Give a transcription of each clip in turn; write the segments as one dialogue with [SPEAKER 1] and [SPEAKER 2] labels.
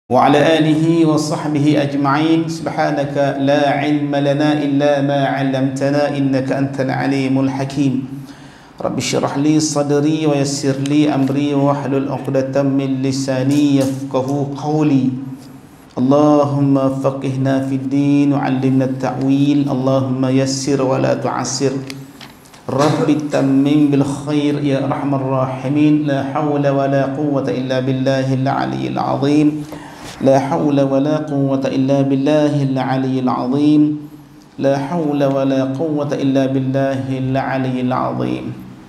[SPEAKER 1] وعلى آله وصحبه أجمعين. سبحانك لا علم لنا إلا ما علمتنا إنك أنت العليم الحكيم. رب اشرح لي صدري ويسر لي أمري واحلل عقدة من لساني يفقه قولي. اللهم فقهنا في الدين وعلمنا التأويل. اللهم يسر ولا تعسر. رب تمم بالخير يا أرحم الراحمين. لا حول ولا قوة إلا بالله العلي العظيم. لا حول ولا قوة إلا بالله العلي العظيم. لا حول ولا قوة إلا بالله العلي العظيم.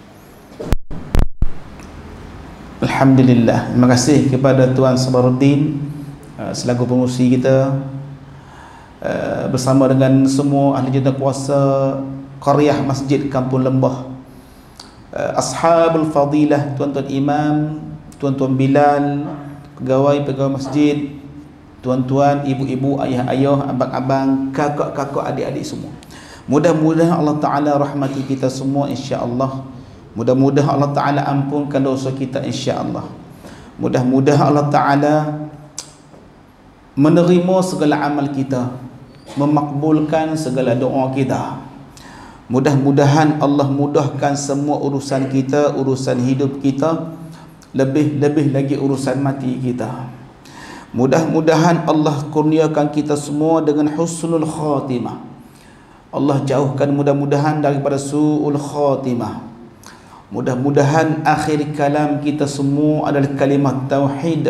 [SPEAKER 1] Alhamdulillah. Terima kasih kepada Tuan Sabaruddin selaku pengurusi kita, bersama dengan semua ahli jawatankuasa Qaryah Masjid Kampung Lembah, Ashabul Fadilah, tuan-tuan imam, tuan-tuan Bilal, pegawai-pegawai masjid, tuan-tuan, ibu-ibu, ayah-ayah, abang-abang, kakak-kakak, adik-adik semua. Mudah-mudahan Allah Ta'ala rahmati kita semua insya-Allah. Mudah-mudahan Allah Ta'ala ampunkan dosa kita insya-Allah. Mudah-mudahan Allah Ta'ala menerima segala amal kita, memakbulkan segala doa kita. Mudah-mudahan Allah mudahkan semua urusan kita, urusan hidup kita, lebih-lebih lagi urusan mati kita. Mudah-mudahan Allah kurniakan kita semua dengan husnul khatimah. Allah jauhkan mudah-mudahan daripada su'ul khatimah. Mudah-mudahan akhir kalam kita semua adalah kalimat tauhid,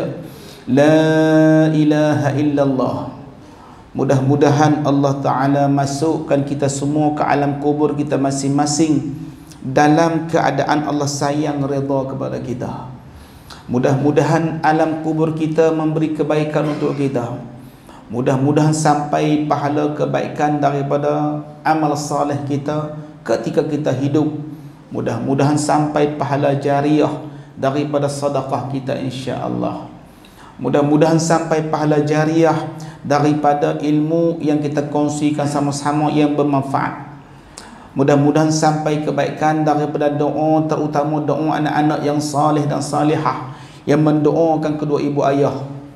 [SPEAKER 1] la ilaha illallah. Mudah-mudahan Allah Ta'ala masukkan kita semua ke alam kubur kita masing-masing dalam keadaan Allah sayang redha kepada kita. Mudah-mudahan alam kubur kita memberi kebaikan untuk kita. Mudah-mudahan sampai pahala kebaikan daripada amal saleh kita ketika kita hidup. Mudah-mudahan sampai pahala jariah daripada sedekah kita insya-Allah. Mudah-mudahan sampai pahala jariah daripada ilmu yang kita kongsikan sama-sama yang bermanfaat. Mudah-mudahan sampai kebaikan daripada doa, terutama doa anak-anak yang saleh dan salihah yang mendoakan kedua ibu ayah.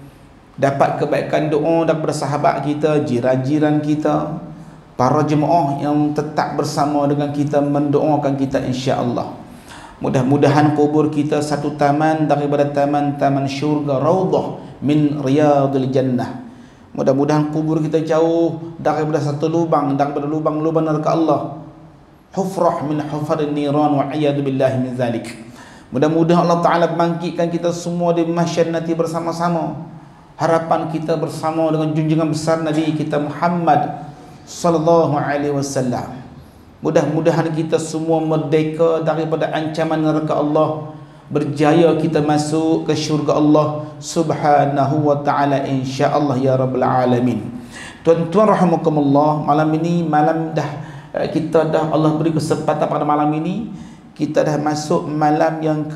[SPEAKER 1] Dapat kebaikan doa daripada sahabat kita, jiran-jiran kita, para jemaah yang tetap bersama dengan kita mendoakan kita insya-Allah. Mudah-mudahan kubur kita satu taman daripada taman-taman syurga, raudhah min riyadil jannah. Mudah-mudahan kubur kita jauh daripada satu lubang daripada lubang-lubang neraka Allah, hufrah min hufarin niran wa iyad billahi min zalik. Mudah-mudahan Allah Ta'ala bangkitkan kita semua di mahsyar nanti bersama-sama. Harapan kita bersama dengan junjungan besar Nabi kita Muhammad sallallahu alaihi wasallam. Mudah-mudahan kita semua merdeka daripada ancaman neraka Allah, berjaya kita masuk ke syurga Allah subhanahu wa ta'ala insya-Allah ya rabbal alamin. Tuan-tuan rahimakumullah, malam ini malam kita dah Allah beri kesempatan pada malam ini kita dah masuk malam yang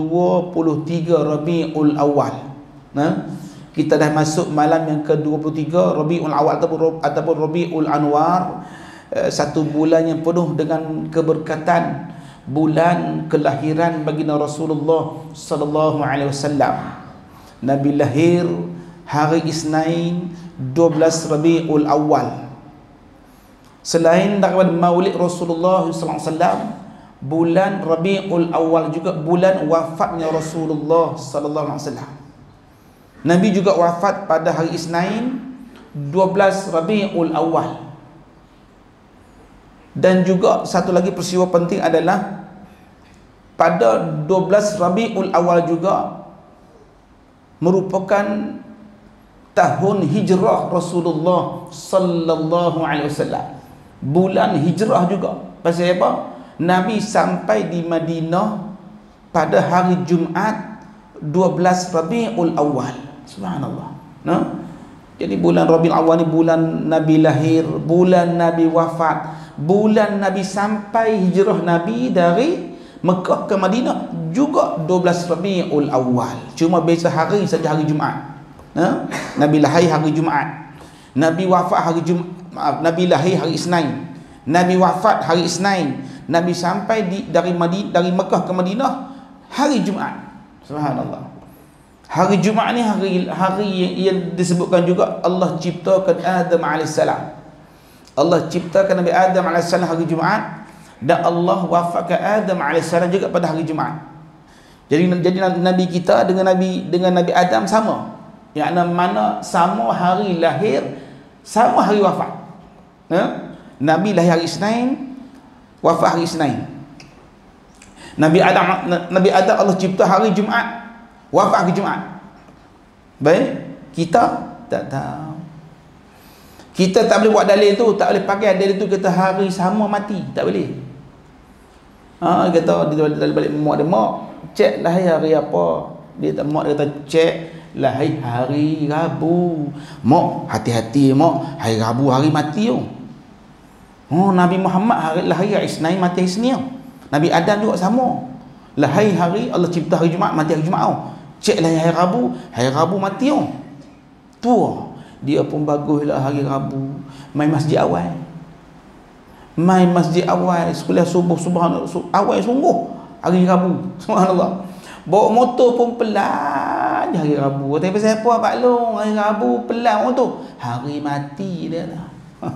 [SPEAKER 1] ke-23 Rabiul Awal. Kita dah masuk malam yang ke-23 Rabiul Awal ataupun Rabiul Anwar, satu bulan yang penuh dengan keberkatan, bulan kelahiran baginda Rasulullah sallallahu alaihi wasallam. Nabi lahir hari Isnin 12 Rabiul Awal. Selain daripada Maulid Rasulullah sallallahu alaihi wasallam, bulan Rabiul Awal juga bulan wafatnya Rasulullah sallallahu alaihi wasallam. Nabi juga wafat pada hari Isnin 12 Rabiul Awal. Dan juga satu lagi peristiwa penting adalah pada 12 Rabiul Awal juga merupakan tahun hijrah Rasulullah sallallahu alaihi wasallam. Bulan hijrah juga. Pasal apa? Nabi sampai di Madinah pada hari Jumaat 12 Rabiul Awal. Subhanallah. Jadi bulan Rabiul Awal ni bulan Nabi lahir, bulan Nabi wafat, bulan Nabi sampai hijrah Nabi dari Mekah ke Madinah juga 12 Rabiul Awal. Cuma beza hari saja hari Jumaat. Nabi lahir hari Jumaat, Nabi wafat hari Jumaat, Nabi lahir hari Isnin, Nabi wafat hari Isnin, Nabi sampai dari Mekah ke Madinah hari Jumaat. Subhanallah. Hari Jumaat ni hari yang disebutkan juga Allah ciptakan Adam alaihissalam. Allah ciptakan Nabi Adam alaihissalam hari Jumaat, dan Allah wafatkan Adam alaihissalam juga pada hari Jumaat. Jadi Nabi kita dengan Nabi Adam sama. Yang mana sama hari lahir, sama hari wafat. Nabi lahir hari Isnin, wafat hari Isnin. Nabi Adam Allah cipta hari Jumaat, wafat hari Jumaat. Baik, kita tak tahu. Kita tak boleh buat dalil tu, tak boleh pakai dalil tu kata hari sama mati, tak boleh. Kata dia balik mak dia, mak cek lahir hari apa? Dia tak, mak dia kata cek lahir hari Rabu. Mak hati-hati mak, hari Rabu hari mati tu. Nabi Muhammad lahir hari Isnin, mati hari Isnin. Nabi Adam juga sama. Lahir hari Allah cipta hari Jumaat, mati hari Jumaat tu. Cek lahir hari Rabu mati tu. Tu dia pun baguslah hari Rabu main masjid awal. Main masjid awal, sekolah subuh, subhanallah, awal sungguh hari Rabu. Subhanallah. Bawa motor pun pelan hari Rabu. Tapi pasal apa Pak Long? Hari Rabu pelan orang tu. Hari mati dia dah.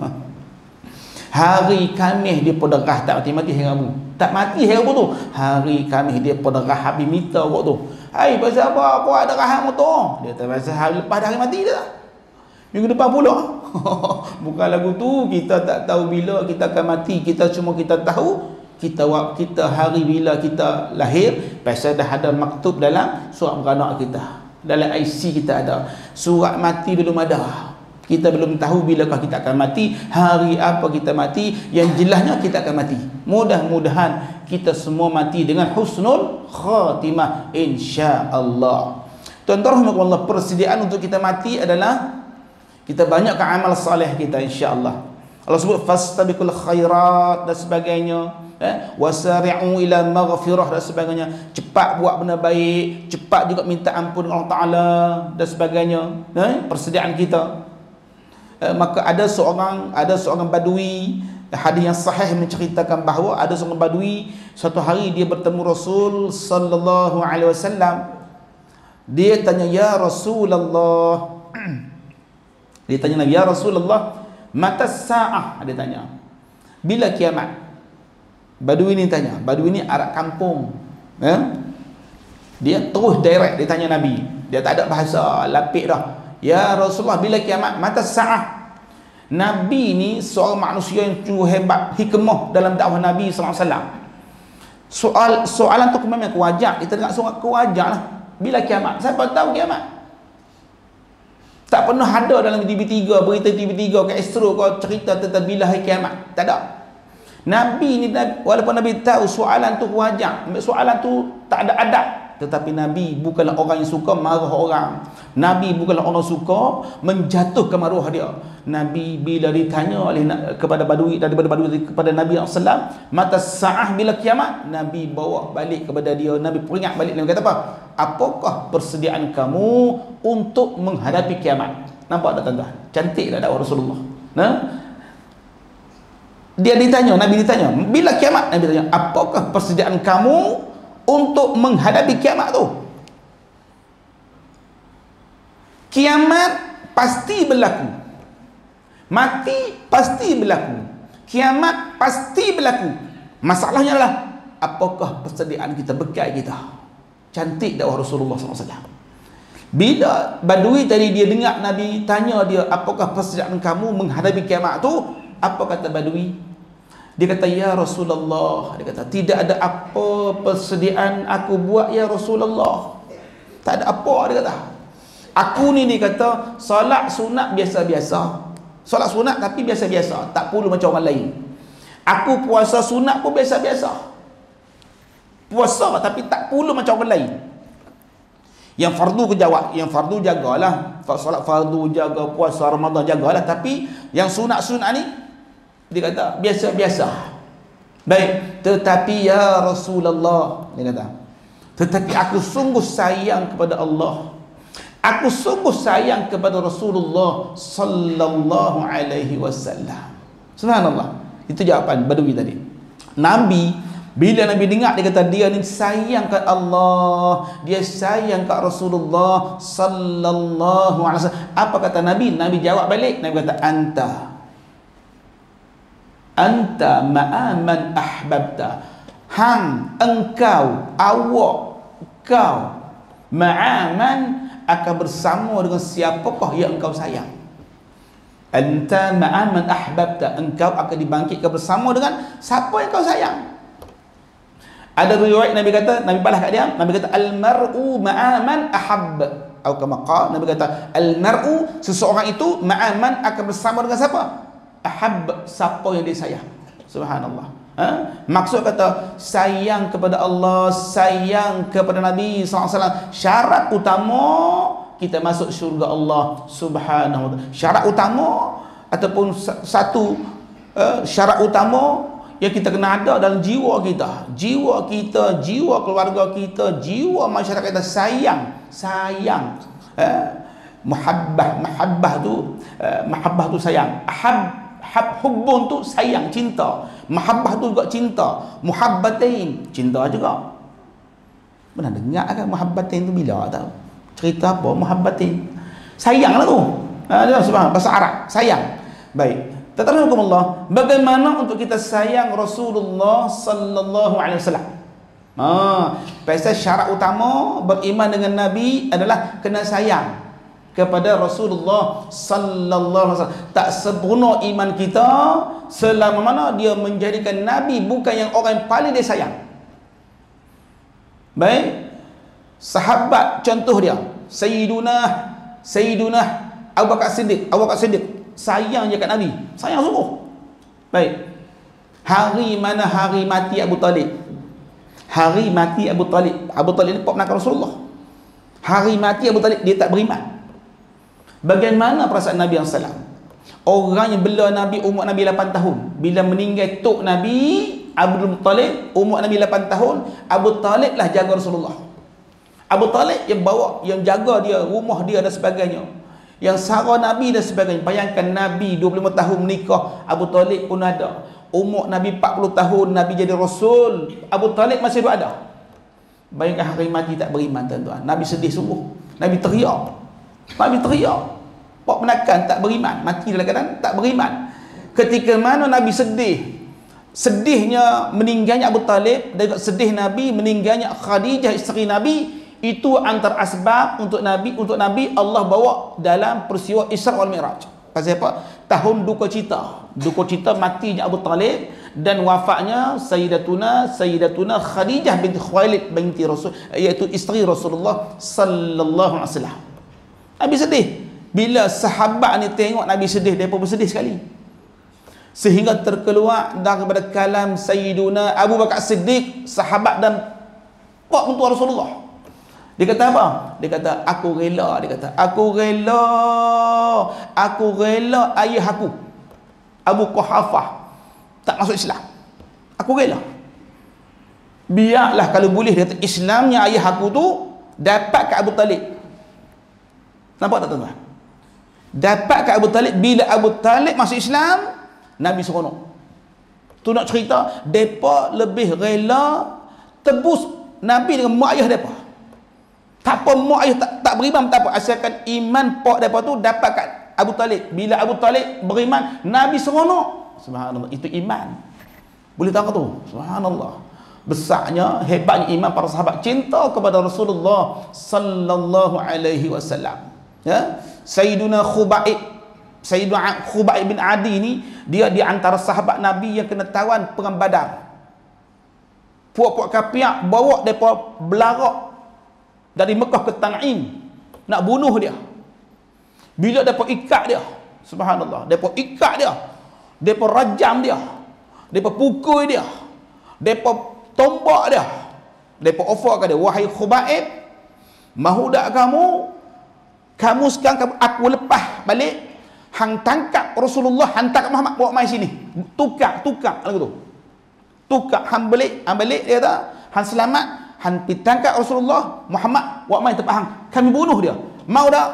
[SPEAKER 1] Hari Khamis dia poderah tak mati-mati hari Rabu. Tak mati hari Rabu tu. Hari Khamis dia poderah habis meter waktu tu. Hai, pasal apa? Kau ada rahat motor? Dia tak pasal hari lepas hari mati dia. Minggu depan pula. Bukan lagu tu, kita tak tahu bila kita akan mati. Kita cuma kita tahu kita hari bila kita lahir, pasal dah ada maktub dalam surat beranak kita. Dalam IC kita ada. Surat mati belum ada. Kita belum tahu bilakah kita akan mati, hari apa kita mati. Yang jelasnya kita akan mati. Mudah-mudahan kita semua mati dengan husnul khatimah, insya-Allah. Tuan-tuan rahmatullah, persediaan untuk kita mati adalah kita banyakkan amal saleh kita, insya-Allah. Allah sebut fastabiqul khairat dan sebagainya, wasari'u ila maghfirah dan sebagainya. Cepat buat benda baik, cepat juga minta ampun Allah Taala dan sebagainya. Persediaan kita. Maka ada seorang badui, hadis yang sahih menceritakan bahawa ada seorang badui suatu hari dia bertemu Rasul sallallahu alaihi wasallam. Dia tanya, ya Rasulullah, dia tanya Nabi, ya Rasulullah, mata sa'ah? Dia tanya, bila kiamat? Badui ni tanya, badui ni Arab kampung, dia terus direct dia tanya Nabi, dia tak ada bahasa lapik dah. Ya Rasulullah, bila kiamat? Mata sa'ah? Nabi ni seorang manusia yang sungguh hebat, hikmah dalam dakwah Nabi SAW. Soalan tu memang kewajar, kita dengar soalan kewajar lah. Bila kiamat? Siapa tahu kiamat? Tak pernah ada dalam TV3, berita TV3 ke Astro kau cerita tentang bila hari kiamat. Tak ada. Nabi ni, walaupun Nabi tahu soalan tu wajar, soalan tu tak ada adab, tetapi Nabi bukanlah orang yang suka marah orang. Nabi bukanlah orang suka menjatuhkan maruah dia. Nabi bila ditanya oleh kepada badui, daripada badui kepada Nabi SAW, mata sa'ah, bila kiamat? Nabi bawa balik kepada dia, Nabi peringat balik. Nabi kata apa? Apakah persediaan kamu untuk menghadapi kiamat? Nampak tak tuan-tuan? Cantik tak dakwah Rasulullah? Dia ditanya, Nabi ditanya, bila kiamat? Nabi tanya, apakah persediaan kamu untuk menghadapi kiamat tu? Kiamat pasti berlaku, mati pasti berlaku, kiamat pasti berlaku. Masalahnya adalah apakah persediaan kita, bekal kita. Cantik dakwah Rasulullah SAW. Bila badui tadi dia dengar Nabi tanya dia, apakah persediaan kamu menghadapi kiamat tu? Apa kata badui? Dia kata, ya Rasulullah, dia kata, tidak ada apa persediaan aku buat ya Rasulullah. Tak ada apa, dia kata. Aku ni, dia kata, solat sunat biasa-biasa. Solat sunat tapi biasa-biasa, tak perlu macam orang lain. Aku puasa sunat pun biasa-biasa. Puasa tapi tak perlu macam orang lain. Yang fardu ke jawab, yang fardu jagalah. Solat fardu jaga, puasa Ramadan jagalah. Tapi yang sunat-sunat ni, dia kata biasa-biasa. Baik, tetapi ya Rasulullah, dia kata, tetapi aku sungguh sayang kepada Allah, aku sungguh sayang kepada Rasulullah sallallahu alaihi wasallam. Subhanallah. Itu jawapan badui tadi. Nabi Bila Nabi dengar, dia kata dia ni sayang kat Allah, dia sayang kat Rasulullah sallallahu alaihi wasallam. Apa kata Nabi? Nabi jawab balik. Nabi kata anta ma'a man ahbabta. Hang, engkau, awak, kau, ma'a man, akan bersama dengan siapakah yang engkau sayang. Anta ma'a man ahbabta, engkau akan dibangkitkan bersama dengan siapa yang kau sayang. Ada riwayat Nabi kata, Nabi balas kat dia, Nabi kata al-mar'u ma'a man ahab, atau kama qala, Nabi kata al-mar'u, seseorang itu ma'a man, akan bersama dengan siapa? Ahab, siapa yang dia sayang. Subhanallah. Maksud kata sayang kepada Allah, sayang kepada Nabi SAW, syarat utama kita masuk syurga Allah Subhanahu wa ta'ala. Syarat utama ataupun satu syarat utama yang kita kena ada dalam jiwa kita, jiwa keluarga kita, jiwa masyarakat kita, sayang, mahabbah tu sayang, hubbun tu sayang, cinta, mahabbah tu juga cinta, muhabbatain cinta juga. Pernah dengar kan muhabbatain tu bila tahu? Cerita apa muhabbatain? Sayang lah tu. Subhanallah, bahasa Arab, sayang. Baik. Tatarukumullah, bagaimana untuk kita sayang Rasulullah sallallahu alaihi wasallam? Pasal syarat utama beriman dengan Nabi adalah kena sayang kepada Rasulullah sallallahu alaihi wasallam. Tak sempurna iman kita selama mana dia menjadikan Nabi bukan yang orang yang paling dia sayang. Baik. Sahabat contoh dia, Sayyiduna Abu Bakar Siddiq sayang je kat Nabi, sayang sungguh. Baik. Hari mana hari mati Abu Talib? Hari mati Abu Talib ni penakan Rasulullah. Hari mati Abu Talib, dia tak beriman. Bagaimana perasaan Nabi SAW? Orang yang bela Nabi, umur Nabi 8 tahun. Bila meninggal tok Nabi Abdul Muttalib, umur Nabi 8 tahun, Abu Talib lah jaga Rasulullah. Abu Talib yang bawa, yang jaga dia, rumah dia dan sebagainya, yang sara Nabi dan sebagainya. Bayangkan Nabi 25 tahun menikah, Abu Talib pun ada. Umur Nabi 40 tahun, Nabi jadi Rasul, Abu Talib masih ada. Bayangkan hari mati tak beriman, tuan-tuan. Nabi sedih sungguh. Nabi teriak. Pak menakan tak beriman, mati dalam keadaan tak beriman. Ketika mana Nabi sedihnya meninggalnya Abu Talib, dan sedih Nabi meninggalnya Khadijah isteri Nabi, itu antara asbab untuk Nabi Allah bawa dalam peristiwa Isra wal Mi'raj. Pasal apa? Tahun duka cita matinya Abu Talib dan wafatnya Sayyidatuna Khadijah binti Khuwailid binti Rasul, iaitu isteri Rasulullah sallallahu alaihi wasallam. Nabi sedih. Bila sahabat ni tengok Nabi sedih, mereka pun sedih sekali. Sehingga terkeluar daripada kalam Sayyiduna Abu Bakar Siddiq, sahabat dan pak mentua Rasulullah. Dia kata apa? Dia kata, aku rela ayah aku Abu Quhafah tak masuk Islam. Aku rela. Biarlah kalau boleh, dia kata, Islamnya ayah aku tu dapat ke Abu Talib. Nampak tak tuan-tuan? Dapat ke Abu Talib. Bila Abu Talib masuk Islam, Nabi seronok. Tu nak cerita, mereka lebih rela tebus Nabi dengan mak ayah mereka. Tak apa mak ayah tak beriman, tak apa, asalkan iman pak mereka tu dapat kat Abu Talib. Bila Abu Talib beriman, Nabi seronok. Subhanallah, itu iman. Boleh tahu tu? Subhanallah. Besarnya, hebatnya iman para sahabat, cinta kepada Rasulullah sallallahu alaihi wasallam. Ya, Sayyiduna Khubaib bin Adi ni, dia di antara sahabat Nabi yang kena tawan perang Badar. Puak-puak kapiak bawa depa belarak dari Mekah ke Tan'im nak bunuh dia. Bila depa ikat dia, subhanallah, depa ikat dia, depa rajam dia, depa pukul dia, depa tombak dia, depa offerkan dia, wahai Khubaib, mahu tak kamu sekarang aku lepas balik, hang tangkap Rasulullah, hantar kat Muhammad, bawa mai sini, tukar lagu tu, tukar, hang balik dia kata, hang selamat, hang pergi tangkap Rasulullah Muhammad, bawa mai tempat hang, kami bunuh dia. Mau tak?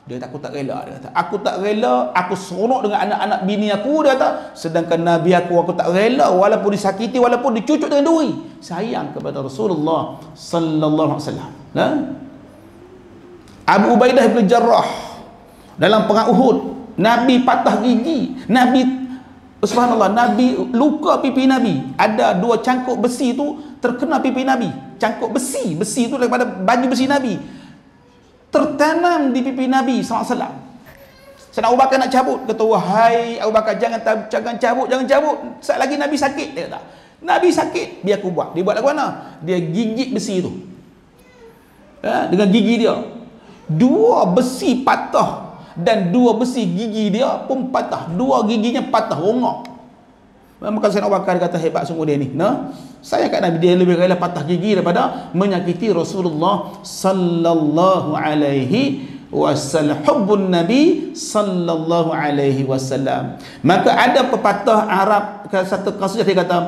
[SPEAKER 1] Dia kata, aku tak rela. Dia kata, aku tak rela, aku seronok dengan anak-anak bini aku, dia kata, sedangkan Nabi aku tak rela walaupun disakiti, walaupun dicucuk dengan duri. Sayang kepada Rasulullah sallallahu alaihi wasallam. Nah, Abu Ubaidah bin Jarrah dalam perang Uhud, Nabi patah gigi, Nabi, subhanallah, Nabi luka pipi Nabi. Ada 2 cangkuk besi tu terkena pipi Nabi. Cangkuk besi tu daripada baju besi Nabi tertanam di pipi Nabi SAW. Sayyidina Abu Bakar nak cabut, kata, wahai Abu Bakar, jangan cabut. Sekejap lagi Nabi sakit. Dia kata, Nabi sakit, biar aku buat. Dia buat lagu mana? Dia gigit besi tu, dengan gigi dia. 2 besi patah, dan 2 besi gigi dia pun patah. 2 giginya patah, rongok. Maka Sayyidina Abu Bakar kata, hebat sungguh dia ni. Saya kat Nabi, dia lebih rela patah gigi daripada menyakiti Rasulullah sallallahu alaihi wasallam. Hubbun Nabi sallallahu alaihi wasallam. Maka ada pepatah Arab, satu kasus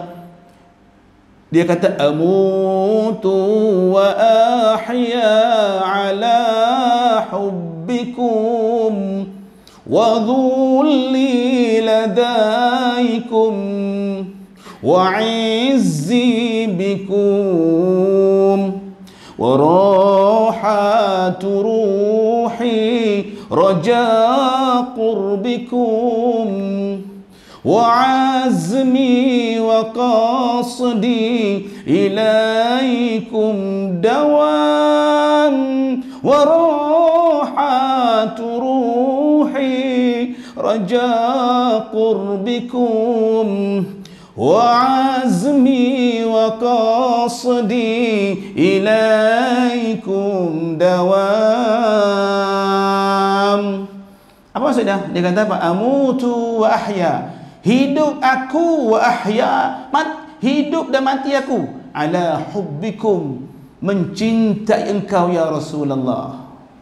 [SPEAKER 1] dia kata amutu wa ahya ala hubbikum wa dhulli ladaikum wa izzi bikum wa rahatu ruhi raja qurbikum wa azmi wa qasdi ilaikum dawam wa rahatu ruhi raja qurbikum wa azmi wa qasdi ilaikum dawam. Apa maksudnya? Dia kata apa? Amutu wa ahya, hidup aku, wa ahya, hidup dan mati aku, ala hubbikum, mencintai engkau ya Rasulullah.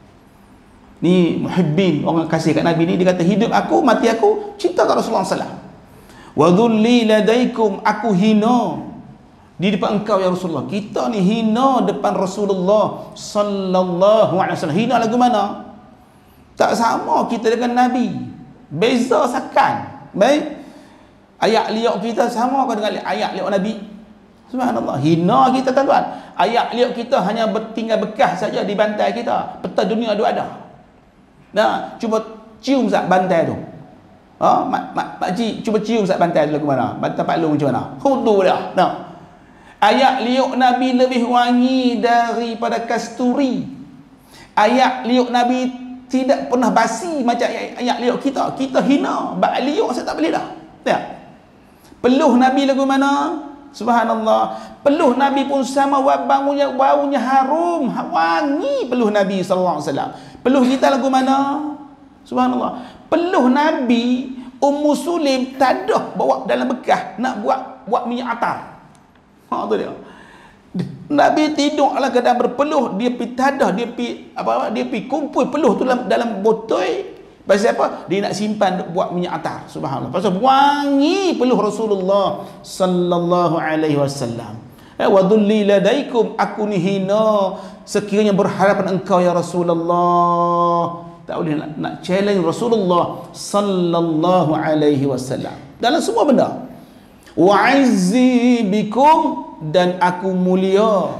[SPEAKER 1] Ni muhibbin, orang kasih kat Nabi ni, dia kata hidup aku, mati aku, cinta kat Rasulullah SAW. Wa dhulli ladaikum, aku hina di depan engkau ya Rasulullah. Kita ni hina depan Rasulullah sallallahu alaihi wasallam. Hina lagu mana? Tak sama kita dengan Nabi, beza sakan. Baik, ayat liuk kita sama ke dengan ayat liuk Nabi? Subhanallah, hina kita tuan-tuan. Ayat liuk kita hanya tinggal bekas saja di bantai kita, peta dunia ada ada. Nah, cuba cium sat bantai tu. Makcik cuba cium sat bantai tu lagu mana? Bantai Pak Long macam mana? Khudu dah. Nah, ayat liuk Nabi lebih wangi daripada kasturi. Ayat liuk Nabi tidak pernah basi macam ayat liuk kita. Kita hina, bak liuk saya tak boleh dah. Ya. Peluh Nabi lagu mana? Subhanallah. Peluh Nabi pun sama, baunya harum, wangi peluh Nabi sallallahu alaihi wasallam. Peluh kita lagu mana? Subhanallah. Peluh Nabi, Ummu Sulaim tak ada bawa dalam bekas nak buat minyak atar. Tu dia. Nabi tidur ala keadaan berpeluh, dia pi tadah, dia pi kumpul peluh tu dalam botol. Pasal apa? Dia nak simpan buat minyak atar. Subhanallah. Pasal wangi peluh Rasulullah sallallahu alaihi wasallam. Wa dhulli ladaikum, aku ni hina sekiranya berhadapan engkau ya Rasulullah. Tak boleh nak challenge Rasulullah sallallahu alaihi wasallam dalam semua benda. Wa izzi bikum, dan aku mulia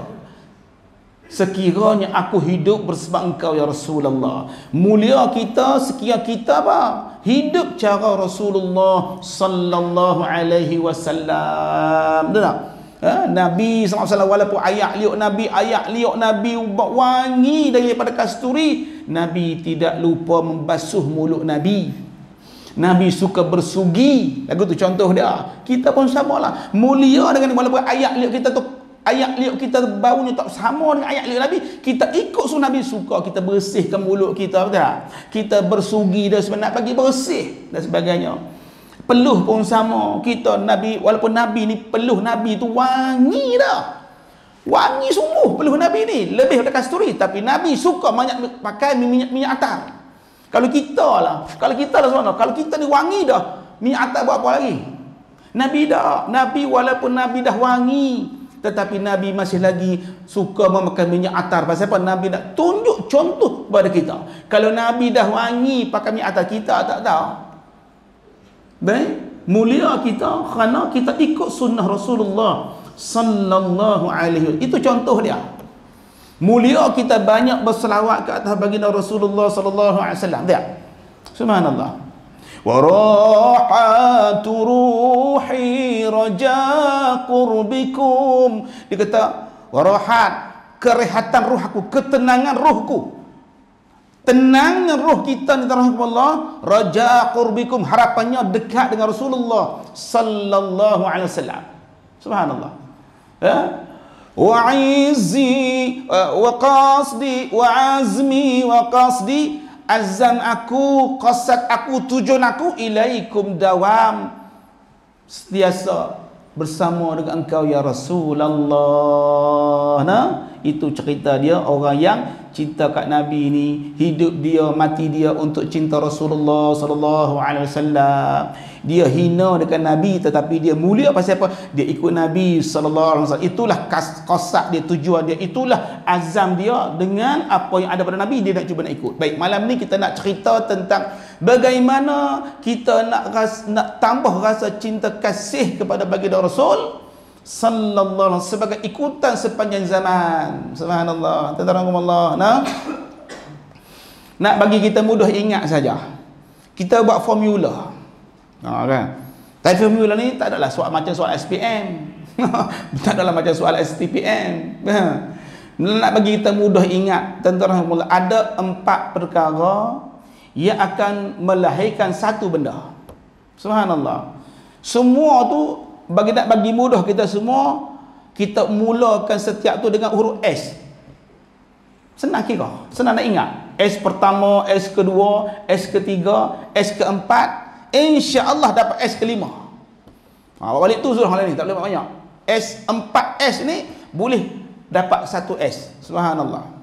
[SPEAKER 1] sekiranya aku hidup bersama engkau ya Rasulullah. Mulia kita sekiranya kita apa? Hidup cara Rasulullah sallallahu alaihi wasallam. Betul tak? Nabi SAW, walaupun ayat liuk Nabi wangi daripada kasturi, Nabi tidak lupa membasuh mulut Nabi. Nabi suka bersugi. Lagu tu contoh dia. Kita pun samalah, mulia dengan, walaupun ayat liuk kita baunya tak sama dengan ayat liuk Nabi, kita ikut sunnah Nabi, suka kita bersihkan mulut kita, betul tak? Kita bersugi dan sebagainya, nak bagi bersih dan sebagainya. Peluh pun sama. Kita Nabi, walaupun Nabi ni, peluh Nabi tu wangi dah. Wangi sungguh peluh Nabi ni, lebih daripada kasturi, tapi Nabi suka pakai minyak atar. Kalau kita lah sebenarnya, kalau kita ni wangi dah, minyak atar buat apa lagi? Nabi dah. Nabi walaupun Nabi dah wangi, tetapi Nabi masih lagi suka memakai minyak atar. Pasal apa? Nabi nak tunjuk contoh kepada kita. Kalau Nabi dah wangi pakai minyak atar, kita tak tahu. Baik, mulia kita kerana kita ikut sunnah Rasulullah sallallahu alaihi wasallam. Itu contoh dia. Mulia kita banyak berselawat ke atas baginda Rasulullah sallallahu alaihi wasallam. Dia. Subhanallah. Wa rahatu ruhi raja qurbikum. Dia kata warahat, kerehatan ruh aku, ketenangan ruhku, tenangnya ruh kita ni rahmatullah, raja qurbikum, harapannya dekat dengan Rasulullah sallallahu alaihi wasallam. Subhanallah. Ya, wa izzi wa qasdi wa azmi wa qasdi, azam aku, qasad aku, tujuan aku, ilaikum dawam, sentiasa bersama dengan engkau ya Rasulullah. Nah, itu cerita dia, orang yang cinta kat Nabi ni, hidup dia, mati dia untuk cinta Rasulullah sallallahu alaihi wasallam. Dia hina dengan Nabi tetapi dia mulia pasal apa? Dia ikut Nabi sallallahu alaihi wasallam. Itulah qasad dia, tujuan dia, itulah azam dia dengan apa yang ada pada Nabi, dia nak cuba nak ikut. Baik, malam ni kita nak cerita tentang bagaimana kita nak tambah rasa cinta kasih kepada baginda Rasul sallallahu alaihi wasallam sebagai ikutan sepanjang zaman. Subhanallah. Tadarakumullah. Nah, nak bagi kita mudah ingat saja, kita buat formula. Kan? Tapi formula ni tak adalah soal macam soal SPM. Tak adalah macam soal STPM. Nak bagi kita mudah ingat, tadarakumullah, ada 4 perkara yang akan melahirkan satu benda. Subhanallah. Semua tu nak bagi mudah kita semua, kita mulakan setiap tu dengan huruf S. Senang kira, senang nak ingat. S pertama, S kedua, S ketiga, S keempat, insya-Allah dapat S kelima. Balik tu sudah hal ni, tak boleh banyak. S 4S ni boleh dapat 1 S. Subhanallah.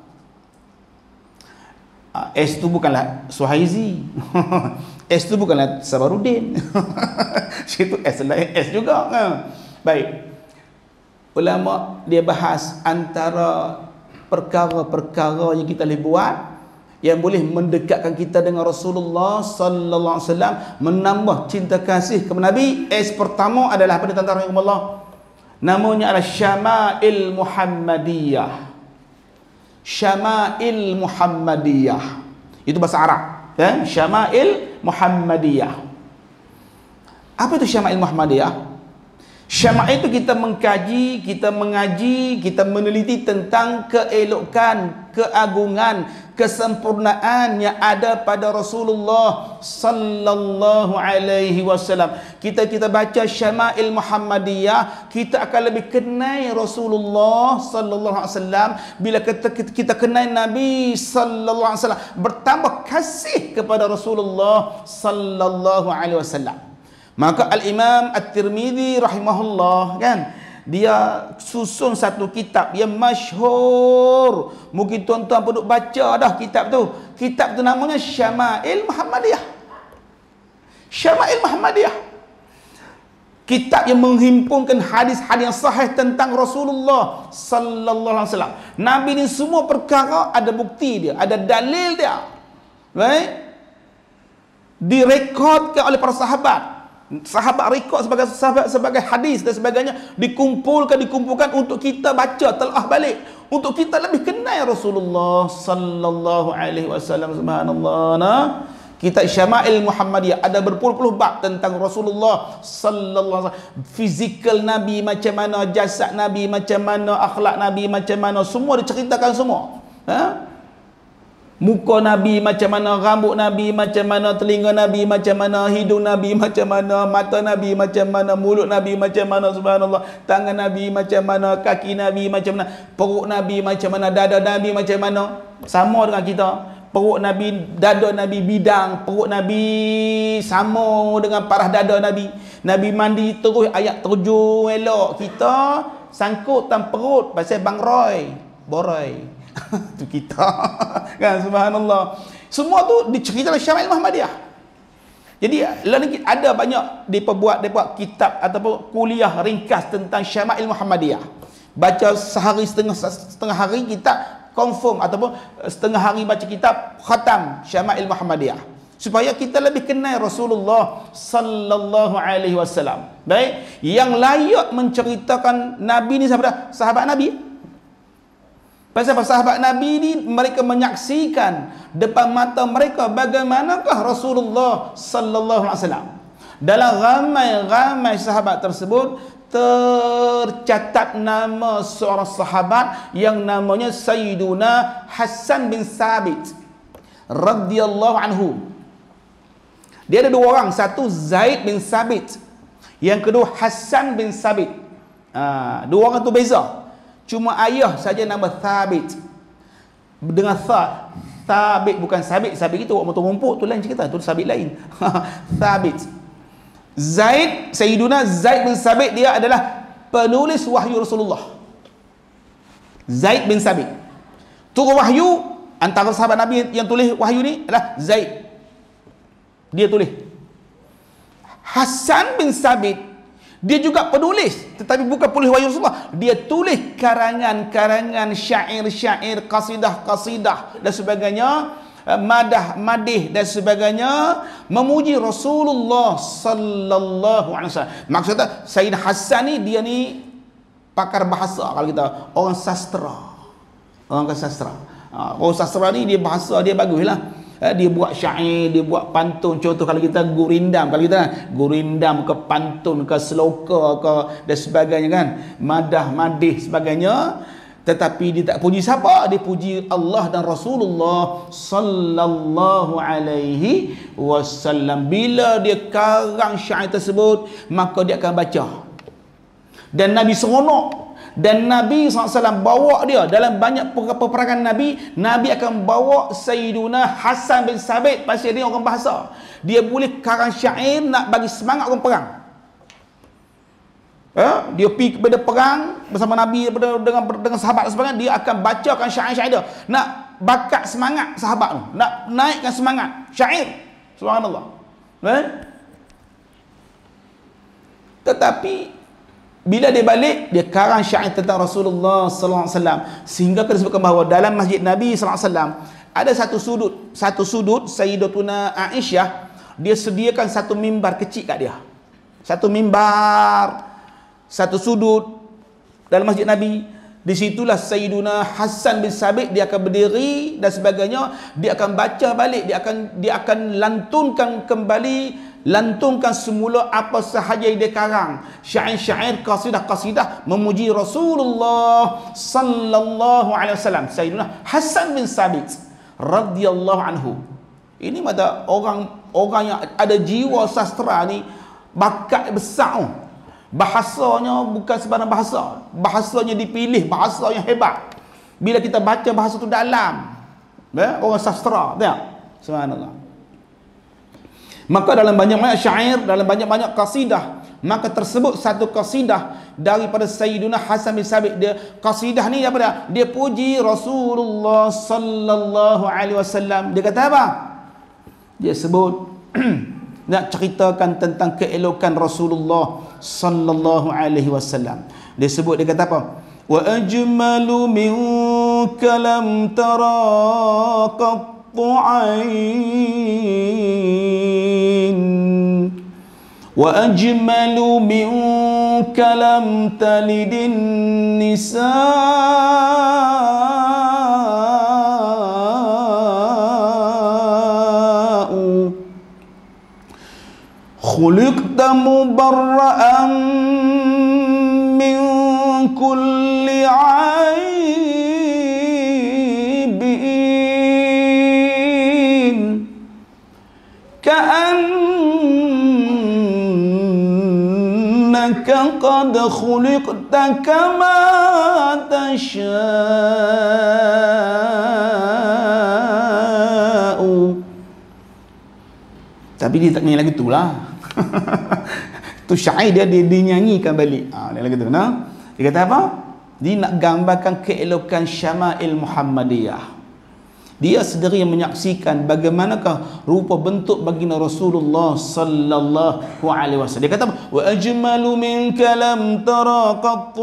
[SPEAKER 1] S tu bukanlah Suhaizi. S tu bukanlah Sabarudin. Situ S lain S juga. Baik. Ulama dia bahas antara perkara-perkara yang kita boleh buat yang boleh mendekatkan kita dengan Rasulullah sallallahu alaihi wasallam, menambah cinta kasih kepada Nabi. S pertama adalah apa, tuan-tuan rahimahullah? Namanya adalah Syama'il Muhammadiyah. Syama'il Muhammadiyah. Itu bahasa Arab, ya? Syama'il Muhammadiyah. Apa itu Syama'il Muhammadiyah? Syama'il itu kita mengkaji, kita mengaji, kita meneliti tentang keelokan, keagungan, kesempurnaan yang ada pada Rasulullah sallallahu alaihi wasallam. Kita baca Syama'il Muhammadiyah, kita akan lebih kenal Rasulullah sallallahu alaihi wasallam. Bila kita kenal Nabi sallallahu alaihi wasallam, bertambah kasih kepada Rasulullah sallallahu alaihi wasallam. Maka Al-Imam At-Tirmidzi rahimahullah, kan, dia susun satu kitab yang masyhur. Mungkin tuan-tuan pun duk baca dah kitab tu. Kitab tu namanya Syama'il Muhammadiyah. Syama'il Muhammadiyah. Kitab yang menghimpunkan hadis-hadis yang sahih tentang Rasulullah sallallahu alaihi wasallam. Nabi ni semua perkara ada bukti dia, ada dalil dia. Baik? Direkodkan oleh para sahabat. Sahabat rekod sebagai hadis dan sebagainya, dikumpulkan untuk kita baca, telah balik, untuk kita lebih kenal Rasulullah sallallahu alaihi wasallam. Subhanallah. Nah, kitab Syama'il Muhammadiyah ada berpuluh-puluh bab tentang Rasulullah sallallahu alaihi wasallam. Fizikal Nabi macam mana, jasad Nabi macam mana, akhlak Nabi macam mana, semua diceritakan semua. Muka Nabi macam mana, rambut Nabi macam mana, telinga Nabi macam mana, hidung Nabi macam mana, mata Nabi macam mana, mulut Nabi macam mana, subhanallah, tangan Nabi macam mana, kaki Nabi macam mana, perut Nabi macam mana, dada Nabi macam mana. Sama dengan kita. Perut Nabi, dada Nabi bidang, perut Nabi sama dengan parah dada Nabi. Nabi mandi terus ayat terjun elok. Kita sangkut tan perut pasal Bang Roy, Boroi. Itu kita. Kan, subhanallah. Semua tu diceritakan Syama'il Muhammadiyah. Jadi ada banyak dibuat kitab ataupun kuliah ringkas tentang Syama'il Muhammadiyah. baca sehari setengah hari kitab confirm ataupun setengah hari baca kitab khatam Syama'il Muhammadiyah, supaya kita lebih kenal Rasulullah sallallahu alaihi wasallam. Baik, yang layak menceritakan Nabi ni siapa? Sahabat Nabi. Pasal sahabat Nabi ni mereka menyaksikan depan mata mereka bagaimanakah Rasulullah sallallahu alaihi wasallam. Dalam ramai-ramai sahabat tersebut tercatat nama seorang sahabat yang namanya Sayyiduna Hassan bin Sabit radhiyallahu anhu. Dia ada dua orang, satu Zaid bin Sabit, yang kedua Hassan bin Sabit. Dua orang tu beza. Cuma ayah saja nama Thabit. Dengan Thabit, bukan Sabit. Sabit itu awak motor rumput tu lain cerita, tu Sabit lain. Thabit. Zaid, Sayyiduna Zaid bin Sabit, dia adalah penulis wahyu Rasulullah. Zaid bin Sabit. Turun wahyu, antara sahabat Nabi yang tulis wahyu ni adalah Zaid. Dia tulis. Hassan bin Sabit, dia juga penulis, tetapi bukan penulis wahyu Rasulullah. Dia tulis karangan-karangan, syair-syair, qasidah-qasidah dan sebagainya, madah, madih dan sebagainya, memuji Rasulullah sallallahu alaihi wasallam. Maksudnya Sayyidina Hassan ni, dia ni pakar bahasa, kalau kita orang sastra. Orang sastra. Orang sastra ni dia bahasa dia baguslah. Dia buat syair, dia buat pantun. Contoh kalau kita gurindam, kalau kita gurindam ke pantun ke sloka ke dan sebagainya kan, madah madih sebagainya, tetapi dia tak puji siapa, dia puji Allah dan Rasulullah sallallahu alaihi wasallam. Bila dia karang syair tersebut, maka dia akan baca dan Nabi seronok. Dan Nabi SAW bawa dia dalam banyak peperangan Nabi. Nabi akan bawa Sayyiduna Hassan bin Sabit, pasal dia orang bahasa. Dia boleh karang syair nak bagi semangat orang perang. Dia pergi kepada perang bersama Nabi dengan sahabat dan sebagainya. Dia akan bacakan syair-syair dia, nak bakat semangat sahabat tu, nak naikkan semangat syair. Subhanallah. Tetapi bila dia balik, dia karang syair tentang Rasulullah sallallahu alaihi wasallam, sehingga kita sebutkan bahawa dalam masjid Nabi sallallahu alaihi wasallam ada satu sudut Sayyidatuna Aisyah, dia sediakan satu mimbar kecil kat dia. Satu mimbar, satu sudut dalam masjid Nabi. Di situlah Sayyiduna Hassan bin Sabit dia akan berdiri dan sebagainya, dia akan baca balik, dia akan lantunkan kembali, lantunkan semula apa sahaja yang dia karang, syair-syair, qasidah-qasidah memuji Rasulullah sallallahu alaihi wasallam. Sayyiduna Hassan bin Sabit radhiyallahu anhu. Ini ada orang yang ada jiwa sastra ni, bakat besar. Bahasanya bukan sebarang bahasa, bahasanya dipilih, bahasa yang hebat. Bila kita baca bahasa tu dalam, orang sastra, tengok, subhanallah. Maka dalam banyak-banyak syair, dalam banyak-banyak qasidah, maka tersebut satu qasidah daripada Sayyiduna Hassan bin Sabit. Dia qasidah ni apa dia? Dia puji Rasulullah sallallahu alaihi wasallam. Dia kata apa? Dia sebut nak ceritakan tentang keelokan Rasulullah sallallahu alaihi wasallam. Dia sebut, dia kata apa? Wa ajmalu minka lam tara qattu ain wa ajmalu minka lam talidin nisa. خلقت مبرأ من كل عيب كأنك قد خلقت كما تشاء. Tapi dia tak nyanyi lagi tu lah. Tu syair dia dinyanyikan balik. Dia lagi tu, nah. Dia kata apa? Dia nak gambarkan keelokan Syama'il Muhammadiyah. Dia sendiri yang menyaksikan bagaimanakah rupa bentuk baginda Rasulullah sallallahu alaihi wasallam. Dia kata, wa ajmalu minka lam tara qattu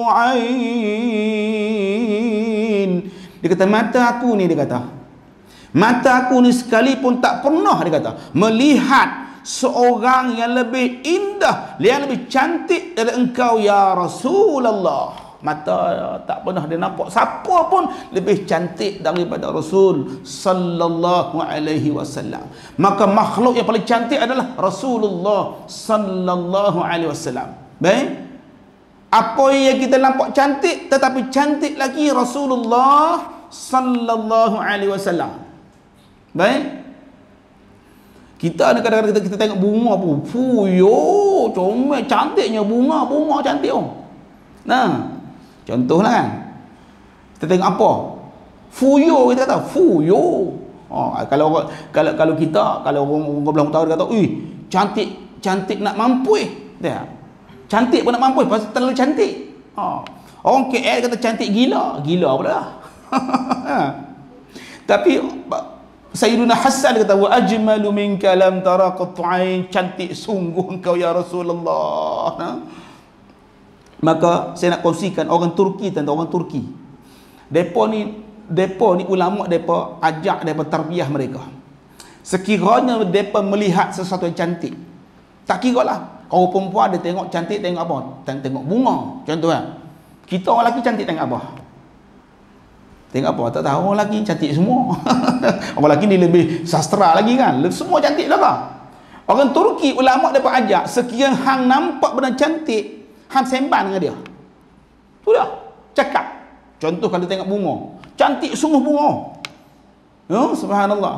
[SPEAKER 1] ain. Dia kata, mata aku ni, dia kata, mata aku ni sekalipun tak pernah, dia kata, melihat seorang yang lebih indah, yang lebih cantik dari engkau ya Rasulullah. Mata tak pernah dia nampak siapa pun lebih cantik daripada Rasul sallallahu alaihi wasallam. Maka makhluk yang paling cantik adalah Rasulullah sallallahu alaihi wasallam. Baik? Apa yang kita nampak cantik, tetapi cantik lagi Rasulullah sallallahu alaihi wasallam. Baik? Kita ni kadang-kadang kita tengok bunga pun, fuyo, comel cantiknya bunga cantik oh. Nah, contohlah kan, kita tengok apa? Fuyo, kita kata fuyo. Kalau kita, kalau orang belah tahu dia kata, cantik nak mampu dia. Cantik pun nak mampu pasal terlalu cantik. Orang KL kata cantik gila pula. Tapi Sayyiduna Hasan kata, wa ajmalu minka lam tara qattu ain. Cantik sungguh engkau ya Rasulullah. Maka saya nak kongsikan orang Turki, tentang orang Turki. Depa ni ulama, depa ajak depa tarbiyah mereka. Sekiranya depa melihat sesuatu yang cantik, tak kira lah. Kalau perempuan dia tengok cantik, tengok apa? Tengok bunga. Contoh kan. Kita orang lelaki cantik tengok apa? Tengok apa? Tak tahu, orang lelaki cantik semua. Orang lelaki ni lebih sastra lagi kan. Semua cantik lah kan. Orang Turki ulama depa ajak, sekiranya hang nampak benda cantik, hang sembang dengan dia. Sudah, cakap. Contoh kalau tengok bunga, cantik sungguh bunga. Subhanallah.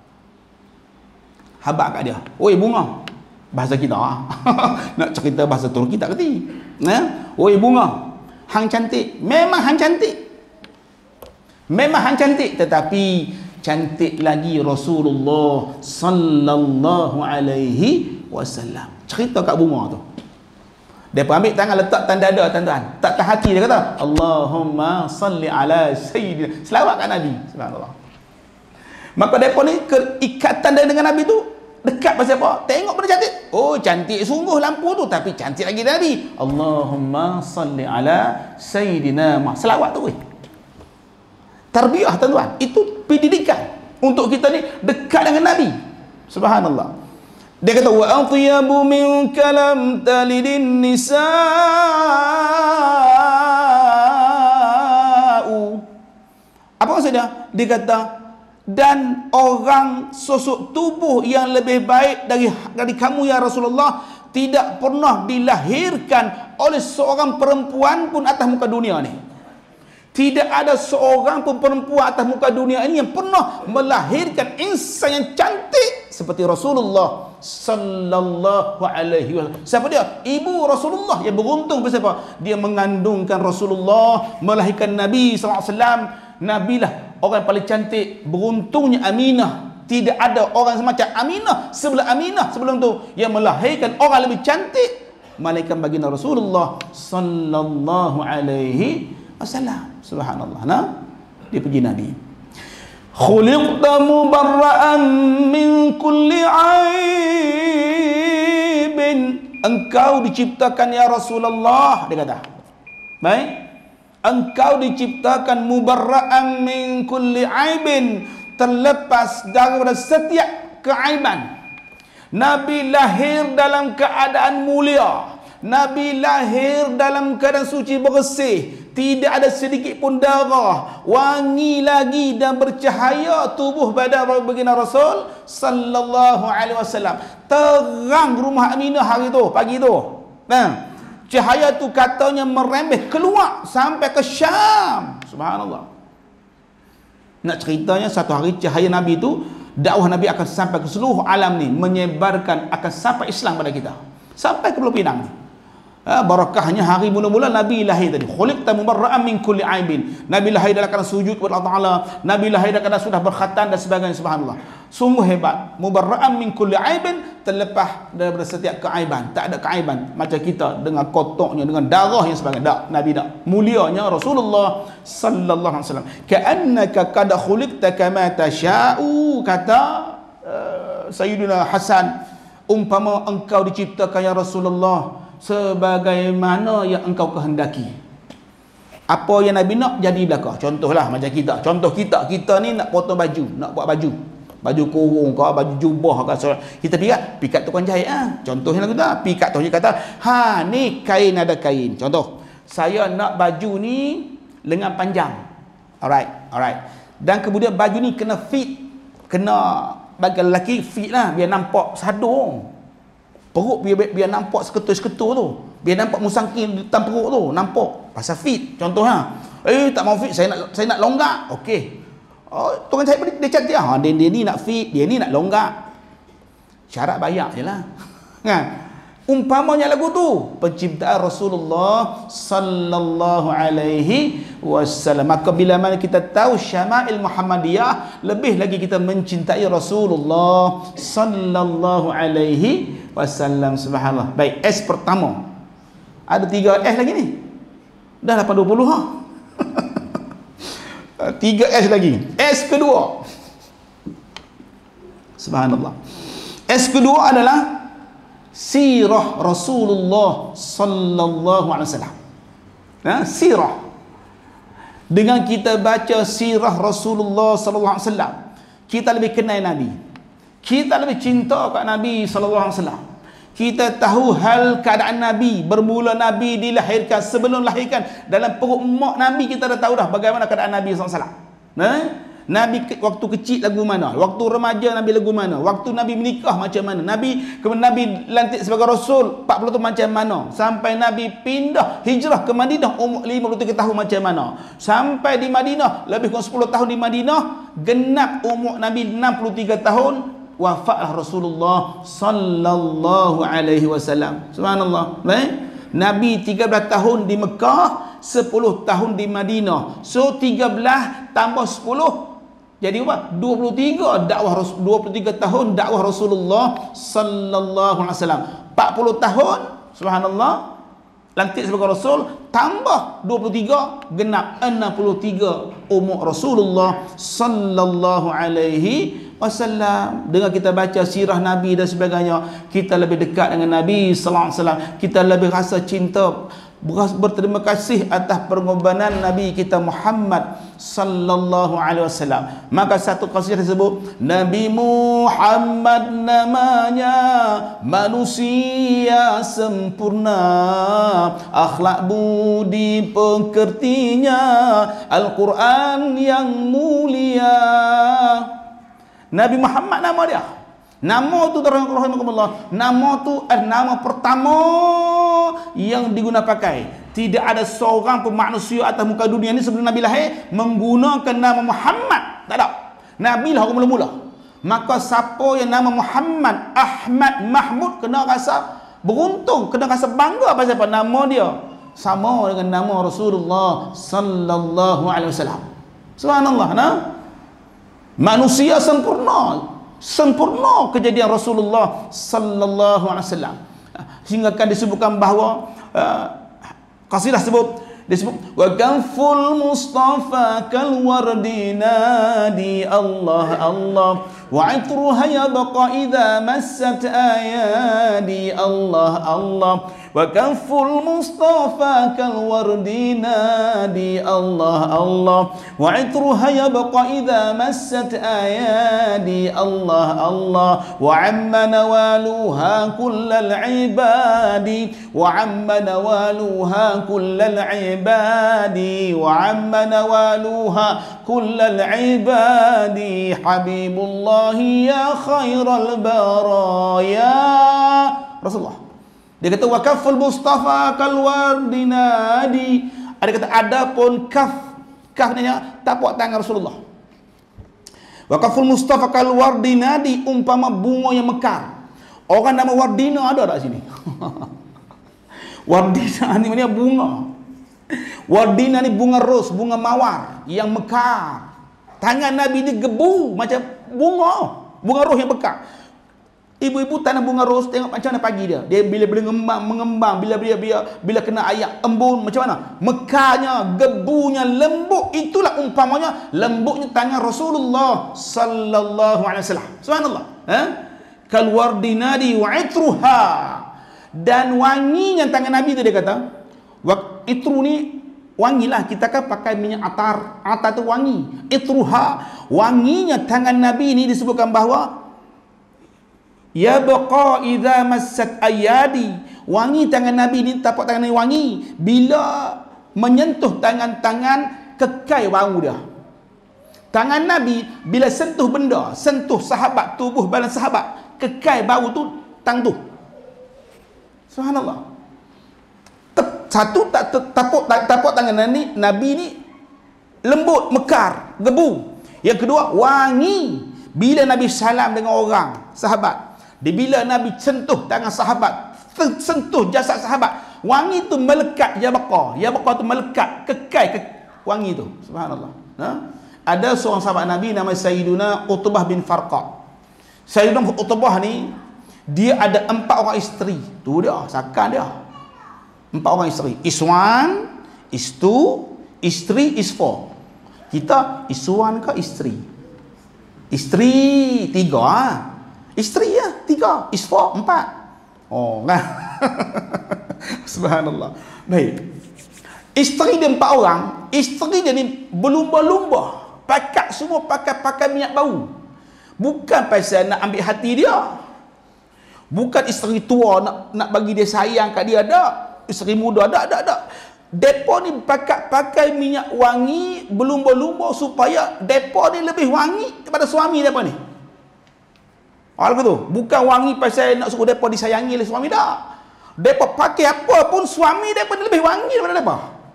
[SPEAKER 1] Habaq kat dia, oi bunga. Bahasa kita nak cerita bahasa Turki tak kerti. Oi bunga, hang cantik. Memang hang cantik. Memang hang cantik, tetapi cantik lagi Rasulullah sallallahu alaihi wasallam. Cerita kat bunga tu. Dia ambil tangan letak tanda dada, tuan-tuan. Tak tahan hati, dia kata, Allahumma salli ala sayyidina. Selawat kat Nabi. Subhanallah. Maka depa ni keikatan dia dengan Nabi tu dekat pasal apa? Tengok benda cantik. Oh, cantik sungguh lampu tu, tapi cantik lagi Nabi. Allahumma salli ala sayyidina. Selawat tu weh. Tarbiyah, tuan-tuan. Itu pendidikan untuk kita ni dekat dengan Nabi. Subhanallah. Dia kata, wa atyabu minka lam talidin nisa'u. Apa maksudnya? Dia kata, dan orang sosok tubuh yang lebih baik dari kamu ya Rasulullah tidak pernah dilahirkan oleh seorang perempuan pun atas muka dunia ni. Tidak ada seorang pun perempuan atas muka dunia ini yang pernah melahirkan insan yang cantik seperti Rasulullah sallallahu alaihi wasallam. Siapa dia? Ibu Rasulullah yang beruntung. Siapa? Dia mengandungkan Rasulullah, melahirkan Nabi sallallahu alaihi wasallam. Nabi lah orang yang paling cantik. Beruntungnya Aminah. Tidak ada orang semacam Aminah sebelum tu yang melahirkan orang lebih cantik melainkan baginda Rasulullah sallallahu alaihi wasallam. Subhanallah. Dia puji Nabi. Khuliqta mubarra'an min kulli aibin. Engkau diciptakan ya Rasulullah, dia kata. Baik. Engkau diciptakan mubarra'an min kulli aibin, terlepas daripada setiap keaiban. Nabi lahir dalam keadaan mulia. Nabi lahir dalam keadaan suci bersih. Tidak ada sedikit pun darah. Wangi lagi dan bercahaya tubuh badan baginda Rasul sallallahu alaihi wasallam. Terang rumah Aminah hari tu, pagi tu. Cahaya tu katanya merembes keluar sampai ke Syam. Subhanallah. Nak ceritanya satu hari cahaya Nabi tu, dakwah Nabi akan sampai ke seluruh alam ni, menyebarkan, akan sampai Islam pada kita. Sampai ke Pulau Pinang ni. Barakahnya hari mula-mula Nabi lahir tadi. Khuliqta mubarra'an min kulli aibin. Nabi lahir dalam keadaan sujud kepada Allah Taala. Nabi lahir dalam keadaan sudah berkhatan dan sebagainya. Subhanallah. Sungguh hebat. Mubarra'an min kulli aibin, terlepas daripada setiap keaiban. Tak ada keaiban macam kita dengan kotornya, dengan darah yang sebagainya. Tak, Nabi tak. Mulianya Rasulullah sallallahu alaihi wasallam. Ka'annaka qad khuliqta kama tasha'u, kata Sayyidina Hasan, umpama engkau diciptakan ya Rasulullah sebagaimana yang engkau kehendaki. Apa yang Nabi nak jadi belaka. Contohlah macam kita. Contoh kita ni nak potong baju, nak buat baju. Baju kurung ke, baju jubah ke. Kita pikat tukang jahit. Contohnya lagu tak. Pikat tu dia kata, ni kain, ada kain. Contoh, saya nak baju ni lengan panjang. Alright. Dan kemudian baju ni kena fit. Kena bagi lelaki fit lah, biar nampak sadung. Perut biar nampak seketul-seketul tu. Biar nampak musangking di dalam perut tu. Nampak. Pasal fit. Contohnya. Tak mau fit. Saya nak longgar. Okey. Tukang jahit dia cantik. Dia ni nak fit. Dia ni nak longgar. Syarat bayar je lah. Umpamanya lagu tu. Penciptaan Rasulullah sallallahu alaihi wasallam. Maka bila mana kita tahu syama'il Muhammadiyah, lebih lagi kita mencintai Rasulullah sallallahu alaihi wasallam. Subhanallah. Baik, S pertama. Ada 3 S lagi ni. Dah 8.20 ha. 3 S lagi. S kedua. Subhanallah. S kedua adalah sirah Rasulullah sallallahu alaihi wasallam. Sirah. Dengan kita baca sirah Rasulullah sallallahu alaihi wasallam, kita lebih kenal Nabi. Kita lebih cinta kat Nabi sallallahu alaihi wasallam. Kita tahu hal keadaan Nabi, bermula Nabi dilahirkan, sebelum lahirkan dalam perut mak Nabi kita dah tahu dah bagaimana keadaan Nabi sallallahu alaihi wasallam. Nabi waktu kecil lagu mana, waktu remaja Nabi lagu mana, waktu Nabi menikah macam mana, kemudian Nabi lantik sebagai Rasul 40 tahun macam mana, sampai Nabi pindah hijrah ke Madinah umur 53 tahun macam mana, sampai di Madinah lebih kurang 10 tahun di Madinah, genap umur Nabi 63 tahun, wafatlah Rasulullah sallallahu alaihi wasallam. Subhanallah. Nabi 13 tahun di Mekah, 10 tahun di Madinah. So 13 tambah 10 jadi apa? 23 tahun dakwah Rasulullah sallallahu alaihi wasallam. 40 tahun, subhanallah, lantik sebagai Rasul, tambah 23, genap 63 umur Rasulullah sallallahu alaihi wasallam. Dengan kita baca sirah Nabi dan sebagainya, kita lebih dekat dengan Nabi sallallahu alaihi wasallam. Kita lebih rasa cinta, berterima kasih atas pengorbanan Nabi kita Muhammad sallallahu alaihi wasallam. Maka satu qasidah disebut Nabi Muhammad namanya, manusia sempurna, akhlak budi pekertinya, Al-Quran yang mulia. Nabi Muhammad nama dia. Nama tu rahimahullah, nama tu nama pertama yang diguna pakai. Tidak ada seorang pun manusia atas muka dunia ni sebelum Nabi lahir menggunakan nama Muhammad. Tak ada. Nabi lah orang mula-mula. Maka siapa yang nama Muhammad, Ahmad, Mahmud, kena rasa beruntung, kena rasa bangga pasal apa? Nama dia sama dengan nama Rasulullah sallallahu alaihi wasallam. Subhanallah. Manusia sempurna kejadian Rasulullah sallallahu alaihi wasallam, sehingga kan disebutkan bahawa qasidah disebut wa kanful mustafa kal wardi nadi Allah Allah wa itruha yabqa idza massat ayadi Allah Allah wa kanful mustafa kal wardi nadi Allah Allah wa itruha yabqa idza massat ayadi Allah Allah wa amma nawaluha kullal ibadi wa amma nawaluha kullal ibadi wa amma nawaluha kullal ibadi habibullah ya khairal baraya. Rasulullah dia kata wa kaful mustafa kal wardi nadi. Ada kata adapun kafnya tapak tangan Rasulullah. Wa kaful mustafa kal wardi nadi, umpama bunga yang mekar. Orang nama Wardina ada tak sini? Wardina ni maknanya bunga. Wardina ni bunga ros, bunga mawar yang mekar. Tangan Nabi ni gebu macam bunga ros yang mekar. Ibu-ibu tanam bunga ros, tengok macam mana pagi dia. Dia bila mengembang, bila kena air embun macam mana? Mekarnya, gebunya, lembut. Itulah umpamanya lembutnya tangan Rasulullah sallallahu alaihi wasallam. Subhanallah. Kal wardinadi wa itruha. Dan wanginya tangan Nabi tu dia kata. Itru ni wangilah, kita kan pakai minyak atar tu wangi. Itruha, wanginya tangan Nabi ni disebutkan bahawa ya baqa idza massat ayadi, wangi tangan Nabi ni, tapak tangan Nabi wangi bila menyentuh tangan-tangan, kekal bau dia. Tangan Nabi bila sentuh benda, sentuh sahabat, tubuh badan sahabat, kekal bau tu tang tu. Subhanallah. Satu tapak tangan Nabi ni lembut, mekar, gebu. Yang kedua, wangi bila Nabi salam dengan orang sahabat. Bila Nabi sentuh tangan sahabat, sentuh jasad sahabat, wangi tu melekat, ya baqa tu melekat, kekal wangi tu. Subhanallah. Ada seorang sahabat Nabi nama Sayyiduna Utbah bin Farqa. Sayyiduna Utbah ni dia ada 4 orang isteri. Tu dia, sakan dia. 4 orang isteri. Iswan, istu, isteri, isfo. Kita iswan ke isteri? Isteri 3 Isteri ya 3, isfa 4. Oh kan. Subhanallah. Baik. Isteri dia 4 orang. Isteri dia ni berlumba-lumba, semua pakai minyak bau. Bukan pasal nak ambil hati dia. Bukan isteri tua nak bagi dia sayang kat dia, ada. Isteri muda ada. Depa ni pakai minyak wangi, berlumba-lumba supaya depa ni lebih wangi daripada suami depa ni. Hal tu, bukan wangi pasal nak suruh depa disayangi oleh suami dah. Depa pakai apa pun suami depa ni lebih wangi daripada depa.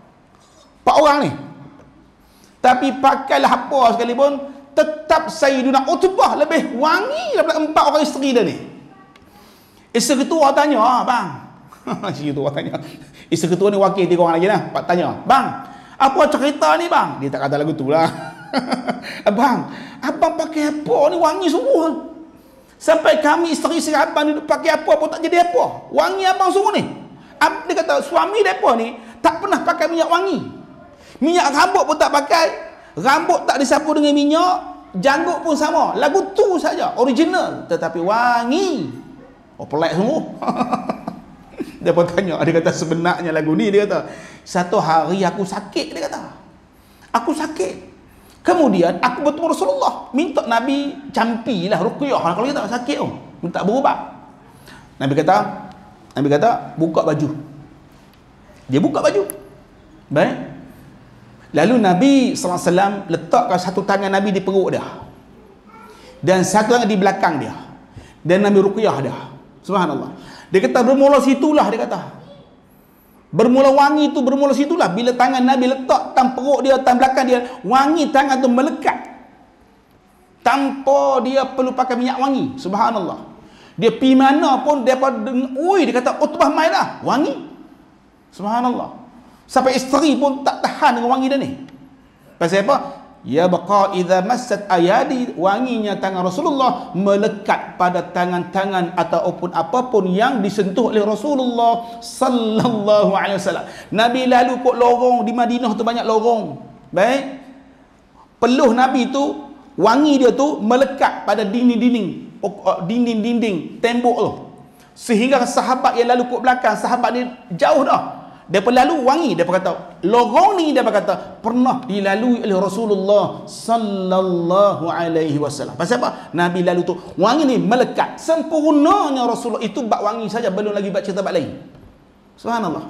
[SPEAKER 1] 4 orang ni. Tapi pakailah apa sekalipun, tetap Sayyiduna Utbah lebih wangi daripada 4 orang isteri dia ni. Isteri ketua tanya, bang. Isteri ketua tanya. Isteri ketua ni wakil 3 orang lagi lah. Pak tanya, bang, apa cerita ni bang? Dia tak kata lagu tu lah. Bang, abang pakai apa ni wangi semua? Sampai kami isteri abang ni pakai apa pun tak jadi apa. Wangi abang semua ni. Dia kata suami mereka ni tak pernah pakai minyak wangi. Minyak rambut pun tak pakai. Rambut tak disapu dengan minyak. Janggut pun sama. Lagu tu saja, original. Tetapi wangi. Oh, pelik semua. Dia pun tanya. Dia kata sebenarnya lagu ni, dia kata, satu hari aku sakit, dia kata. Aku sakit. Kemudian aku bertemu Rasulullah, minta Nabi campilah ruqyah kalau kita sakit tu, minta berubat. Nabi kata buka baju. Dia buka baju. Baik. Lalu Nabi SAW letakkan satu tangan Nabi di perut dia dan satu tangan di belakang dia, dan Nabi ruqyah dia. Subhanallah. Dia kata bermula situlah, dia kata. Bermula wangi tu, bermula situlah bila tangan Nabi letak tang perut dia, tang belakang dia, wangi tangan tu melekat tanpa dia perlu pakai minyak wangi. Subhanallah. Dia pergi mana pun dia kata Utbah mai dah wangi. Subhanallah. Sampai isteri pun tak tahan dengan wangi dia ni. Pasal apa? Ya baqa idza massat ayadi, wanginya tangan Rasulullah melekat pada tangan-tangan ataupun apapun yang disentuh oleh Rasulullah sallallahu alaihi wasallam. Nabi lalu kot lorong di Madinah tu, banyak lorong. Baik. Peluh Nabi tu, wangi dia tu melekat pada dinding-dinding tembok tu. Sehingga sahabat yang lalu kot belakang, sahabat ni jauh dah. Dia lalu wangi, dia kata lorong ni, dia kata pernah dilalui oleh Rasulullah sallallahu alaihi wasallam. Pasal apa? Nabi lalu tu wangi ni melekat. Sempurnanya Rasulullah itu bab wangi saja, belum lagi bab cerita bab lain. Subhanallah.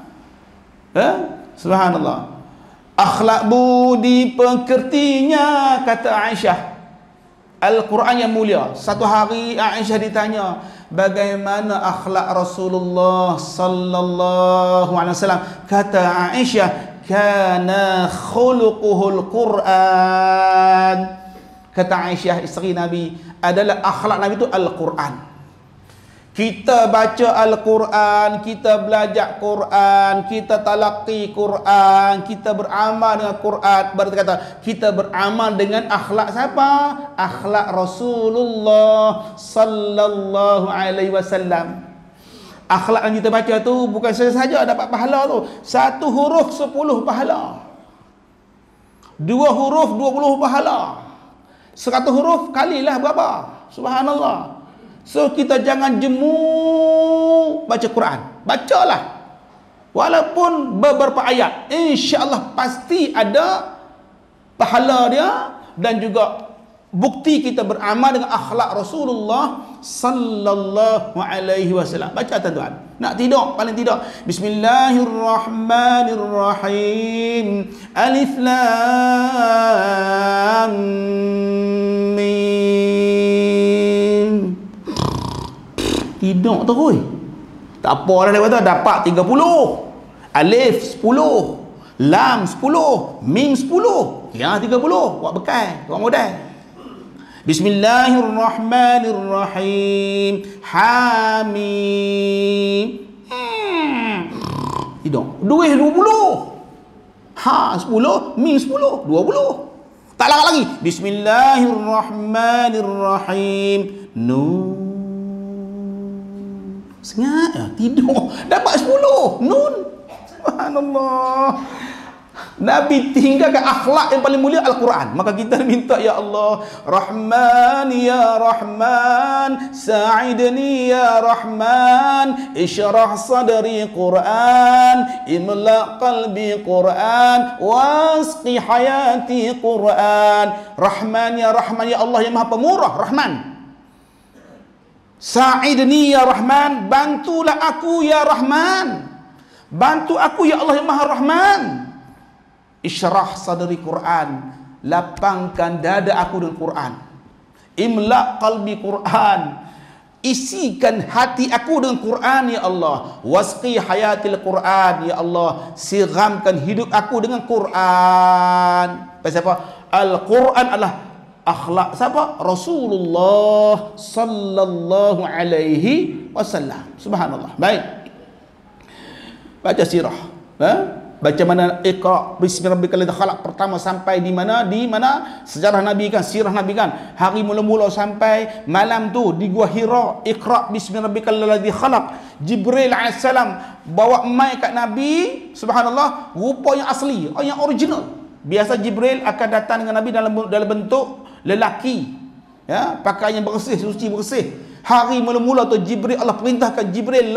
[SPEAKER 1] Subhanallah. Akhlak budi pekertinya, kata Aisyah. Al-Quran yang mulia. Satu hari Aisyah ditanya, bagaimana akhlak Rasulullah sallallahu alaihi wasallam? Kata Aisyah, kana khuluquhul Quran. Kata Aisyah isteri Nabi, adalah akhlak Nabi itu Al-Quran. Kita baca Al-Quran, kita belajar Quran, kita talaqi Quran, kita beramal dengan Quran. Berarti kata kita beramal dengan akhlak siapa? Akhlak Rasulullah sallallahu alaihi wasallam. Akhlak yang kita baca tu bukan saja dapat pahala tu. 1 huruf 10 pahala. 2 huruf 20 pahala. 100 huruf kalilah berapa? Subhanallah. So kita jangan jemu baca Quran. Bacalah. Walaupun beberapa ayat, insya-Allah pasti ada pahala dia dan juga bukti kita beramal dengan akhlak Rasulullah sallallahu alaihi wasallam. Baca tuan-tuan. Nak tidur paling tidak Bismillahirrahmanirrahim. Alif lam mim. Tidur terus. Tak apa dah lewat tu dapat 30. Alif 10, lam 10, mim 10. Ya 30. Buat bekal, buat modal. Bismillahirrahmanirrahim. Hamim. Tidur. 20. Ha 10, mim 10, 20. Tak lama lagi. Bismillahirrahmanirrahim. Nun. Sengat ya, tidur dapat 10 nun. Subhanallah. Nabi tinggalkan akhlak yang paling mulia Al-Quran. Maka kita minta ya Allah, Rahman ya Rahman, Sa'idni ya Rahman, Ishrah sadri Quran, Imla qalbi Quran, Wasqi hayati Quran. Rahman ya Allah yang maha pemurah, Rahman. Sa'idni ya Rahman, bantulah aku ya Rahman. Bantu aku ya Allah yang maha Rahman. Isyrah sadri Quran, lapangkan dada aku dengan Quran. Imla qalbi Quran, isikan hati aku dengan Quran ya Allah. Wasqi hayatil Quran ya Allah, siramkan hidup aku dengan Quran. Pasal apa? Al-Quran adalah akhlak siapa? Rasulullah sallallahu alaihi wasallam. Subhanallah. Baik. Baca sirah. Baca mana Iqra bismi rabbikal ladzi khalaq pertama sampai di mana? Di mana sejarah Nabi kan, sirah Nabi kan. Hari mula-mula sampai malam tu di Gua Hira, Iqra bismi rabbikal ladzi khalaq. Jibril alaihissalam bawa mai kat Nabi, subhanallah, rupa yang asli, yang original. Biasa Jibril akan datang dengan Nabi dalam bentuk lelaki, ya, pakaian bersih, suci bersih. Hari mula-mula tu Jibril, Allah perintahkan Jibril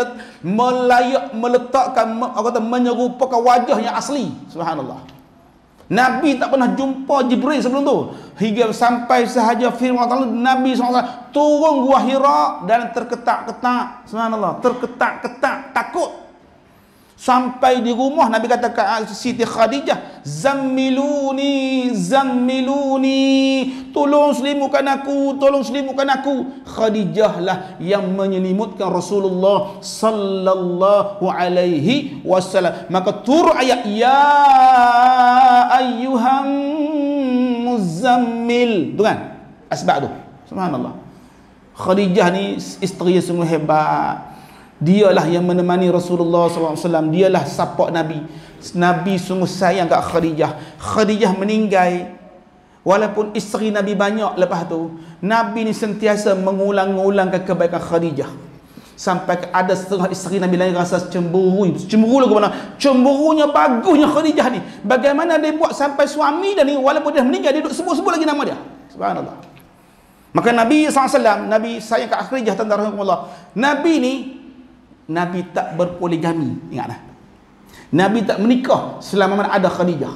[SPEAKER 1] meletakkan, menyerupakan wajah yang asli. Subhanallah. Nabi tak pernah jumpa Jibril sebelum tu. Hingga sampai sahaja firman Allah, Nabi SAW turun Gua Hira dan terketak-ketak. Subhanallah, terketak-ketak, takut. Sampai di rumah Nabi kata ke Siti Khadijah, Zammiluni, Zammiluni, tolong selimukan aku, tolong selimukan aku. Khadijah lah yang menyelimutkan Rasulullah sallallahu alaihi wasallam. Maka turun ayat ya ayyuham muzammil. Tu kan asbab tu. Subhanallah. Khadijah ni isteri yang sungguh hebat. Dialah yang menemani Rasulullah SAW. Dialah support Nabi. Nabi sungguh sayang kat Khadijah. Khadijah meninggal, walaupun isteri Nabi banyak lepas tu, Nabi ni sentiasa mengulang-ulangkan kebaikan Khadijah. Sampai ada setengah isteri Nabi lain rasa cemburu. Cemburu ke mana? Cemburunya bagusnya Khadijah ni. Bagaimana dia buat sampai suami dia ni, walaupun dia meninggal, dia duduk sebut-sebut lagi nama dia. Subhanallah. Maka Nabi SAW, Nabi sayang kat Khadijah, tanda rahmatullah. Nabi ni, Nabi tak berpoligami. Ingatlah, Nabi tak menikah selama mana ada Khadijah.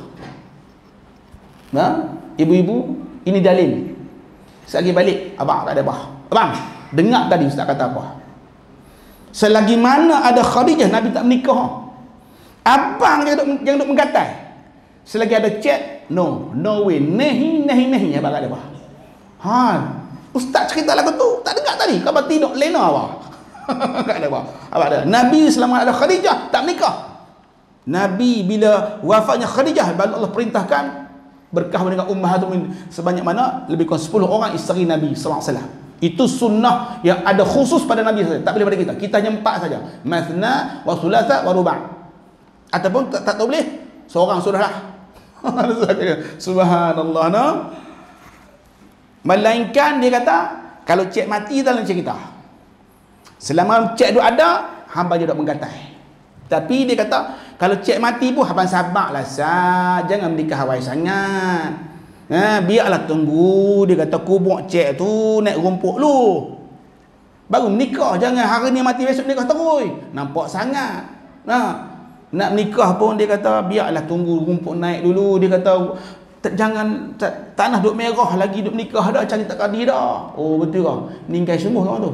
[SPEAKER 1] Nah, ibu-ibu, ini dalil. Selagi balik, abang tak ada apa. Abang, dengar tadi ustaz kata apa? Selagi mana ada Khadijah, Nabi tak menikah. Abang yang duk menggatai. Selagi ada chat, no way, nehi, abang tak ada apa. Ha, ustaz cerita lagu tu, tak dengar tadi. Kau tidur lena apa? Tak ada apa. Ada. Nabi selama ada Khadijah tak menikah. Nabi bila wafatnya Khadijah, Allah perintahkan berkahwin dengan ummahatul mukminin sebanyak mana? Lebih kurang 10 orang isteri Nabi sallallahu alaihi wasallam. Itu sunnah yang ada khusus pada Nabi saja, tak boleh pada kita. Kita hanya 4 saja. Mathna wa thulatha wa ruba'. Ataupun tak boleh seorang sudahlah. Subhanallah, no. Melainkan dia kata kalau cik mati dalam cik kita. Selama cik tu ada, hamba je dok menggatai. Tapi dia kata kalau cik mati pun hamba sabarlah sah, jangan menikah awal sangat. Biarlah tunggu, dia kata kubur cik tu naik rumput lu baru menikah, jangan hari ni mati besok nikah terus, nampak sangat. Nak menikah pun dia kata biarlah tunggu rumput naik dulu. Dia kata jangan tanah duk merah lagi duk menikah dah, cari tak kadi dah. Oh betul ke? Meninggal semua orang tu.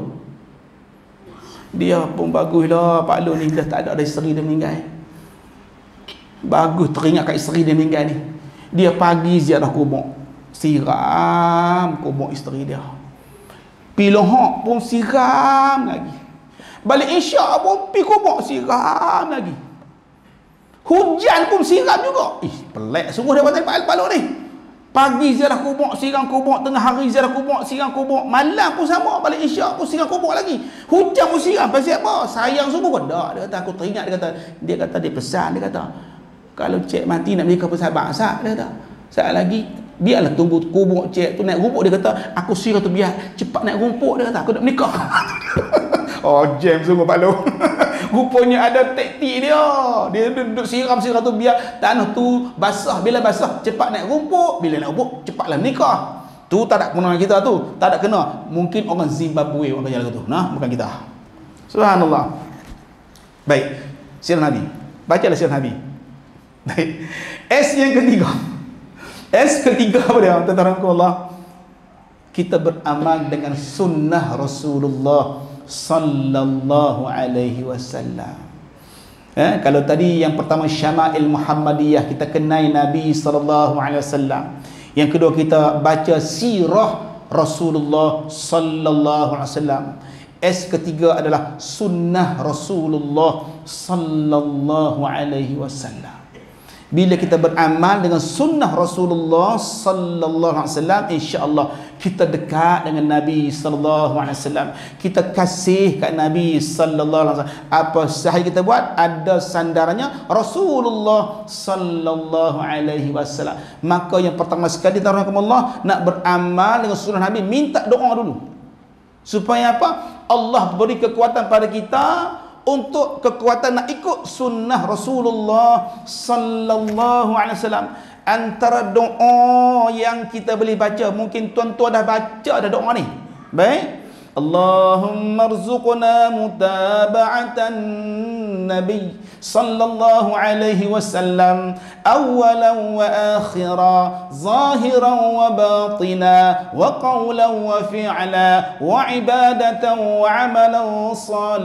[SPEAKER 1] Dia pun baguslah Pak Long ni dah tak ada isteri dia meninggal. Bagus teringat kat isteri dia meninggal ni. Dia pagi ziarah kubur, siram kubur isteri dia. Pilohok pun siram lagi. Balik isyak pun pergi kubur siram lagi. Hujan pun siram juga. Pelik sungguh dia buat Pak Long ni. Pagi ziarah kubur, siram kubur, tengah hari ziarah kubur, siram kubur, malam pun sama, balik isyak pun siram kubur lagi. Hujan pun siram. Pasal apa? Sayang semua pun tak. Dia kata aku teringat, dia kata dia pesan, dia kata kalau cik mati nak menikah bersabar sat, dia kata saat lagi biarlah tunggu kubur cik tu naik rumput. Dia kata aku sirah tu biar cepat naik rumput, dia kata aku nak menikah. Oh jam sungguh Pak Long. Rupanya ada taktik dia. Dia duduk siram tu biar tanah tu basah, bila basah cepat naik rumput, bila naik rumput cepatlah menikah. Tu tak ada kena kita tu, tak ada kena. Mungkin orang Zimbabwe orang kerja tu, nah bukan kita. Subhanallah. Baik, sirah Nabi. Bacalah sirah Nabi. Baik. S yang ketiga. S ketiga apa dia? Tentang Allah. Kita beramal dengan sunnah Rasulullah sallallahu alaihi wasallam. Kalau tadi yang pertama Syama'il Muhammadiyah, kita kenal Nabi sallallahu alaihi wasallam. Yang kedua kita baca sirah Rasulullah sallallahu alaihi wasallam. S ketiga adalah sunnah Rasulullah sallallahu alaihi wasallam. Bila kita beramal dengan sunnah Rasulullah sallallahu alaihi wasallam, insya-Allah kita dekat dengan Nabi sallallahu alaihi wasallam. Kita kasih kat Nabi sallallahu alaihi wasallam. Apa sahaja kita buat ada sandarannya Rasulullah sallallahu alaihi wasallam. Maka yang pertama sekali Allah nak beramal dengan sunnah Nabi, minta doa dulu. Supaya apa? Allah beri kekuatan pada kita untuk kekuatan nak ikut sunnah Rasulullah sallallahu alaihi wasallam. Antara doa yang kita boleh baca, mungkin tuan-tuan dah baca dah doa ni. Baik. Allahumma rzuqna mutaba'atan Nabi sallallahu alaihi wasallam awalan wa akhira, zahiran wa batina, wa qawlan wa fi'la, wa ibadatan wa amalan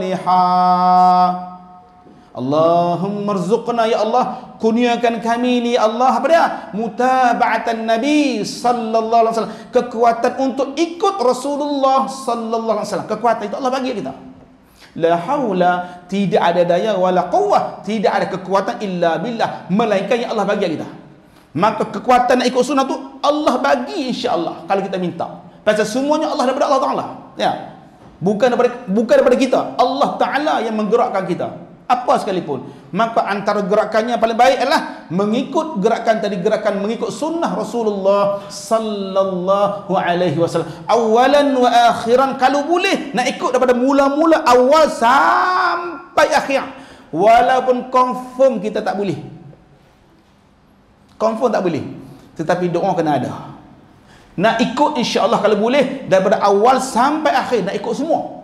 [SPEAKER 1] salihah. Allahumma rzuqna, ya Allah kurniakan kami ni Allah apa dia? Mutaba'atan Nabi sallallahu alaihi wasallam, kekuatan untuk ikut Rasulullah sallallahu alaihi wasallam. Kekuatan itu Allah bagi kita. La haula, tidak ada daya, wala quwwah, tidak ada kekuatan illa billah, melainkan yang Allah bagi kita. Maka kekuatan nak ikut sunnah tu Allah bagi, insya-Allah kalau kita minta. Pasal semuanya Allah daripada Allah Taala. Ya. Bukan daripada kita. Allah Taala yang menggerakkan kita. Apa sekalipun, maka antara gerakannya yang paling baik adalah mengikut gerakan tadi, gerakan mengikut sunnah Rasulullah sallallahu alaihi wasallam. Awalan wa akhiran, kalau boleh nak ikut daripada mula-mula awal sampai akhir. Walaupun confirm kita tak boleh. Confirm tak boleh. Tetapi doa kena ada. Nak ikut insya-Allah kalau boleh daripada awal sampai akhir, nak ikut semua.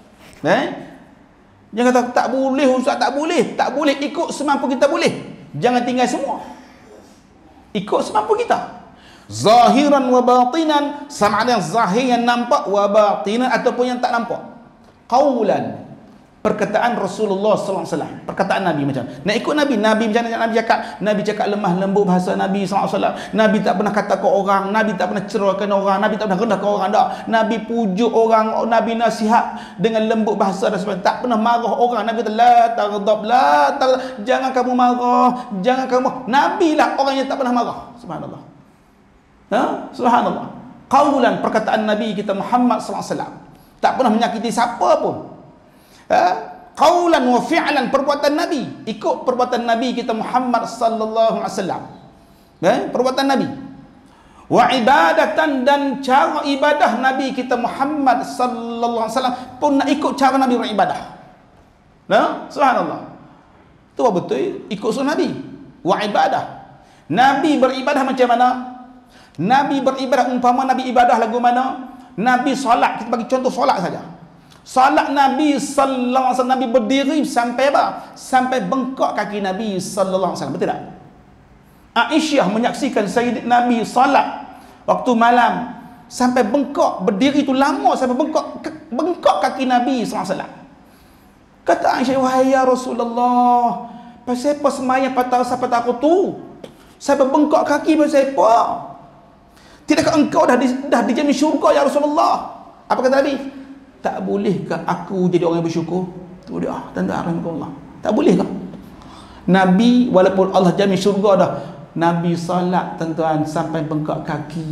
[SPEAKER 1] Jangan kata tak boleh ustaz, tak boleh ikut semampu kita boleh. Jangan tinggal semua. Ikut semampu kita. Zahiran wa batinan, sama ada yang zahir yang nampak, wa batinan ataupun yang tak nampak. Qaulan, perkataan Rasulullah sallallahu alaihi wasallam, perkataan Nabi macam. Nak ikut Nabi macam mana Nabi cakap? Nabi cakap lemah lembut bahasa Nabi sallallahu alaihi wasallam. Nabi tak pernah kata ke orang, Nabi tak pernah cerahkan orang, Nabi tak pernah rendahkan orang dak. Nabi pujuk orang, Nabi nasihat dengan lembut bahasa dan sebagainya. Tak pernah marah orang. Nabi kata la taghdab, jangan kamu marah, jangan kamu. Nabi lah orang yang tak pernah marah. Subhanallah. Subhanallah. Qaulan, perkataan Nabi kita Muhammad sallallahu alaihi wasallam, tak pernah menyakiti siapa pun. Qaulan wa fi'lan, perbuatan Nabi, ikut perbuatan Nabi kita Muhammad sallallahu alaihi wasallam. Perbuatan Nabi. Wa ibadatan, dan cara ibadah Nabi kita Muhammad sallallahu alaihi wasallam pun nak ikut cara Nabi beribadah. Subhanallah. Tu betul ikut sunnah Nabi. Wa ibadah. Nabi beribadah macam mana? Nabi beribadah umpama Nabi ibadah lagu mana? Nabi solat, kita bagi contoh solat saja. Solat Nabi sallallahu alaihi wasallam, Nabi berdiri sampai apa? Sampai bengkak kaki Nabi sallallahu alaihi wasallam. Betul tak? Aisyah menyaksikan Sayyid Nabi solat waktu malam sampai bengkak, berdiri tu lama sampai bengkak kaki Nabi sallallahu alaihi wasallam. Kata Aisyah, wahai ya Rasulullah, pasal apa sembahyang patah aku tu sampai bengkak kaki pasal apa? Tidakkah engkau dah dijamin syurga ya Rasulullah? Apa kata Nabi? Tak bolehkah aku jadi orang yang bersyukur? Tu dia, tanda rahmatullah. Tak bolehkah? Nabi walaupun Allah jamin syurga dah, Nabi salat tuan-tuan sampai bengkak kaki.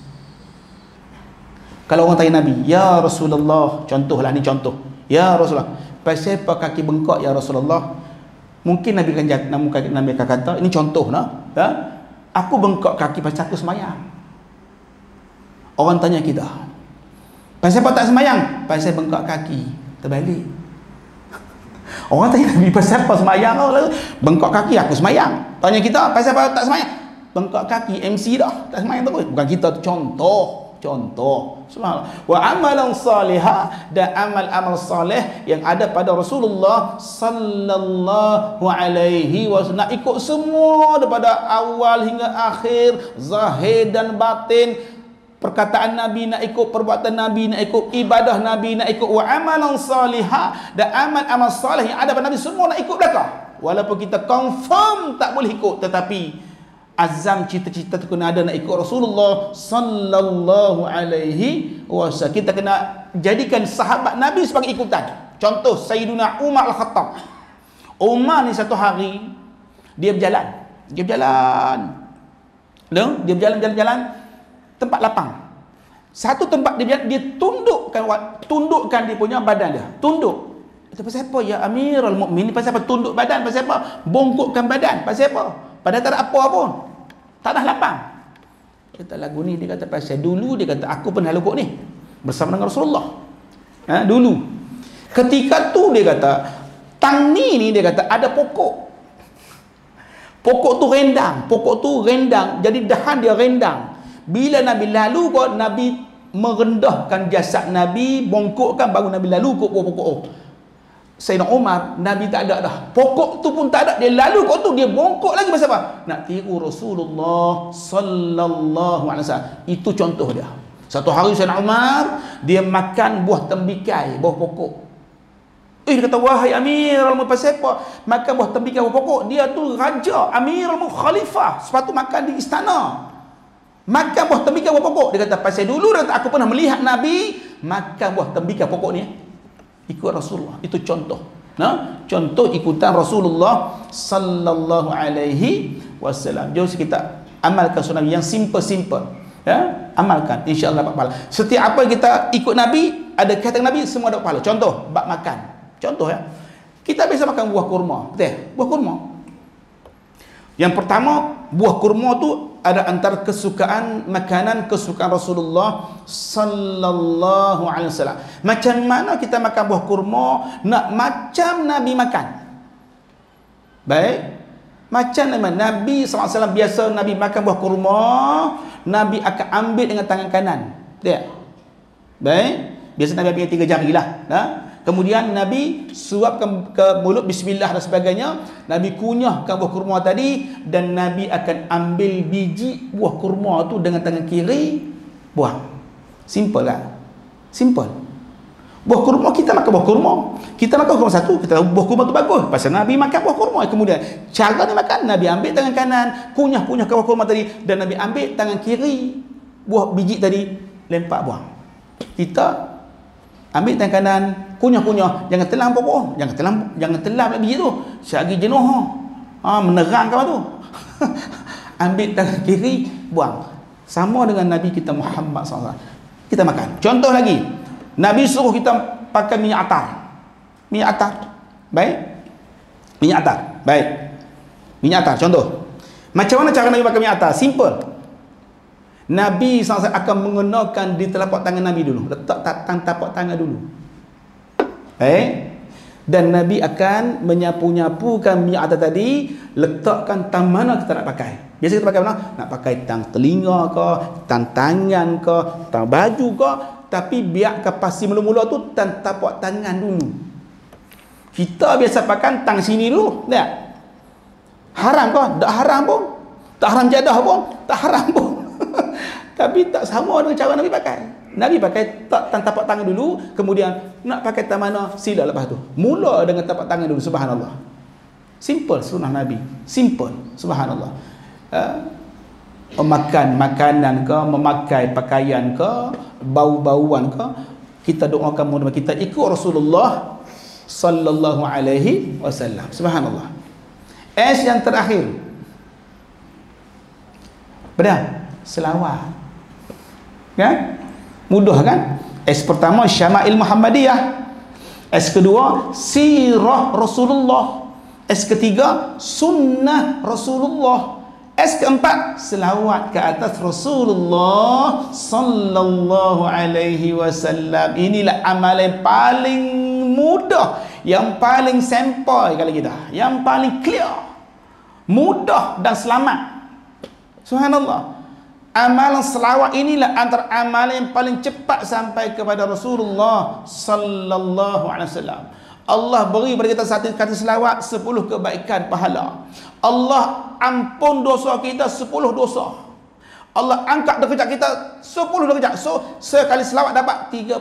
[SPEAKER 1] Kalau orang tanya Nabi, ya Rasulullah, contohlah ni contoh. Ya Rasulullah, pasal apa kaki bengkak ya Rasulullah? Mungkin Nabi akan kata, ini contoh nah. Aku bengkak kaki pasal aku semayang. Orang tanya kita, pasal apa tak semayang? Pasal bengkak kaki. Terbalik. Orang tanya Nabi, pasal apa semayang? Bengkak kaki aku semayang. Tanya kita, pasal apa tak semayang? Bengkak kaki, MC dah, tak semayang terus. Bukan kita, contoh. Subhanallah. Wa amalan salihah, dan amal-amal salih yang ada pada Rasulullah sallallahu alaihi wasallam. Nak ikut semua daripada awal hingga akhir, zahir dan batin. Perkataan Nabi nak ikut, perbuatan Nabi nak ikut, ibadah Nabi nak ikut. Wa amalan salihah, dan amal-amal salih yang ada pada Nabi semua nak ikut belakang. Walaupun kita confirm tak boleh ikut, tetapi azam, cita-cita tu kena ada nak ikut Rasulullah sallallahu alaihi wasallam. Kita kena jadikan sahabat Nabi sebagai ikutan. Contoh Sayyiduna Umar Al-Khattab. Umar ni satu hari dia berjalan. Dia berjalan tempat lapang. Satu tempat dia berjalan, dia tundukkan dia punya badan dia. Tunduk. Itu pasal apa ya Amirul Mukminin? Pasal apa tunduk badan? Pasal apa bongkokkan badan? Pasal apa? Padahal tak ada apa pun. Tanah lapang. Kata lagu ni, dia kata pasal dulu, dia kata aku pernah lagu ni bersama dengan Rasulullah. Dulu. Ketika tu dia kata, tang ni dia kata ada pokok. Pokok tu rendang. Jadi dahan dia rendang. Bila Nabi lalu kok, Nabi merendahkan jasad Nabi, bongkokkan baru Nabi lalu kok pokok. Sayyidina Umar, Nabi tak ada dah. Pokok tu pun tak ada. Dia lalu kok tu, dia bongkok lagi pasal apa? Nak tiru Rasulullah sallallahu alaihi wasallam. Itu contoh dia. Satu hari Sayyidina Umar, dia makan buah tembikai, buah pokok. Dia kata, wahai Amirul Mukminin, pasal apa makan buah tembikai, buah pokok? Dia tu raja, Amirul Mukminin, khalifah, sepatut makan di istana. Makan buah tembikai, buah pokok. Dia kata, pasal dulu aku pernah melihat Nabi makan buah tembikai pokok ni. Ikut Rasulullah. Itu contoh. Contoh ikutan Rasulullah sallallahu alaihi wasallam. Jom kita amalkan sunnah yang simple-simple. Amalkan, insya-Allah dapat pahala. Setiap apa yang kita ikut Nabi, ada kata Nabi, semua dapat pahala. Contoh, bab makan. Contoh ya. Kita biasa makan buah kurma. Betul? Buah kurma. Yang pertama, buah kurma tu ada antara makanan kesukaan Rasulullah sallallahu alaihi wasallam. Macam mana kita makan buah kurma? Nak macam Nabi makan. Baik. Macam Nabi sallallahu alaihi wasallam biasa Nabi makan buah kurma, Nabi akan ambil dengan tangan kanan. Betul? Baik. Biasa Nabi ambil 3 jari lah. Kemudian Nabi suapkan ke mulut, bismillah dan sebagainya. Nabi kunyahkan buah kurma tadi, dan Nabi akan ambil biji buah kurma tu dengan tangan kiri, buang. Simple lah. Simple. Buah kurma, kita makan buah kurma. Kita makan kurma satu, kita tahu buah kurma tu bagus. Pasal Nabi makan buah kurma. Kemudian cara dia makan, Nabi ambil tangan kanan, kunyah-kunyah buah kurma tadi, dan Nabi ambil tangan kiri, buah biji tadi, lempak buang. Kita ambil tangan kanan, kunyah-kunyah, jangan telan pokok, jangan telan biji tu. Syari jenuh. Menerang kau tu. Ambil tangan kiri, buang. Sama dengan Nabi kita Muhammad SAW. Kita makan. Contoh lagi, Nabi suruh kita pakai minyak atar. Minyak atar. Baik. Minyak atar. Baik. Minyak atar. Contoh. Macam mana cara Nabi pakai minyak atar? Simple. Nabi SAW akan mengenakan di telapak tangan Nabi dulu. Letak telapak tangan dulu. Baik. Dan Nabi akan menyapu-nyapukan minyak atar tadi, letakkan tang mana kita nak pakai. Biasa kita pakai mana? Nak pakai tang telinga ke, tang tangan ke, tang baju ke, tapi biar pasti mula-mula tu tang tapak tangan dulu. Kita biasa pakai tang sini dulu, tak? Haram ke? Tak haram pun. Tak haram jadah pun, tak haram pun. Tapi tak sama dengan cara Nabi pakai. Nabi pakai tang tapak tangan dulu, kemudian nak pakai tang mana sila lepas tu. Mula dengan tapak tangan dulu, subhanallah. Simple sunnah Nabi. Simple, subhanallah. Memakan makanan ke, memakai pakaian ke, bau-bauan ke, kita doakan mudah kita ikut Rasulullah sallallahu alaihi wasallam. Subhanallah. Yang terakhir. Benar? Selawat. Kan? Mudah kan? Pertama Syama'il Muhammadiyah. Kedua Sirah Rasulullah. Ketiga Sunnah Rasulullah. Keempat selawat ke atas Rasulullah sallallahu alaihi wasallam. Inilah amalan paling mudah, yang paling sampai kalau kita, yang paling clear, mudah dan selamat. Subhanallah. Amalan selawat inilah antara amalan yang paling cepat sampai kepada Rasulullah sallallahu alaihi wasallam. Allah beri kepada kita satu kata selawat 10 kebaikan pahala. Allah ampun dosa kita 10 dosa. Allah angkat derajat kita 10 derajat. So sekali selawat dapat 30.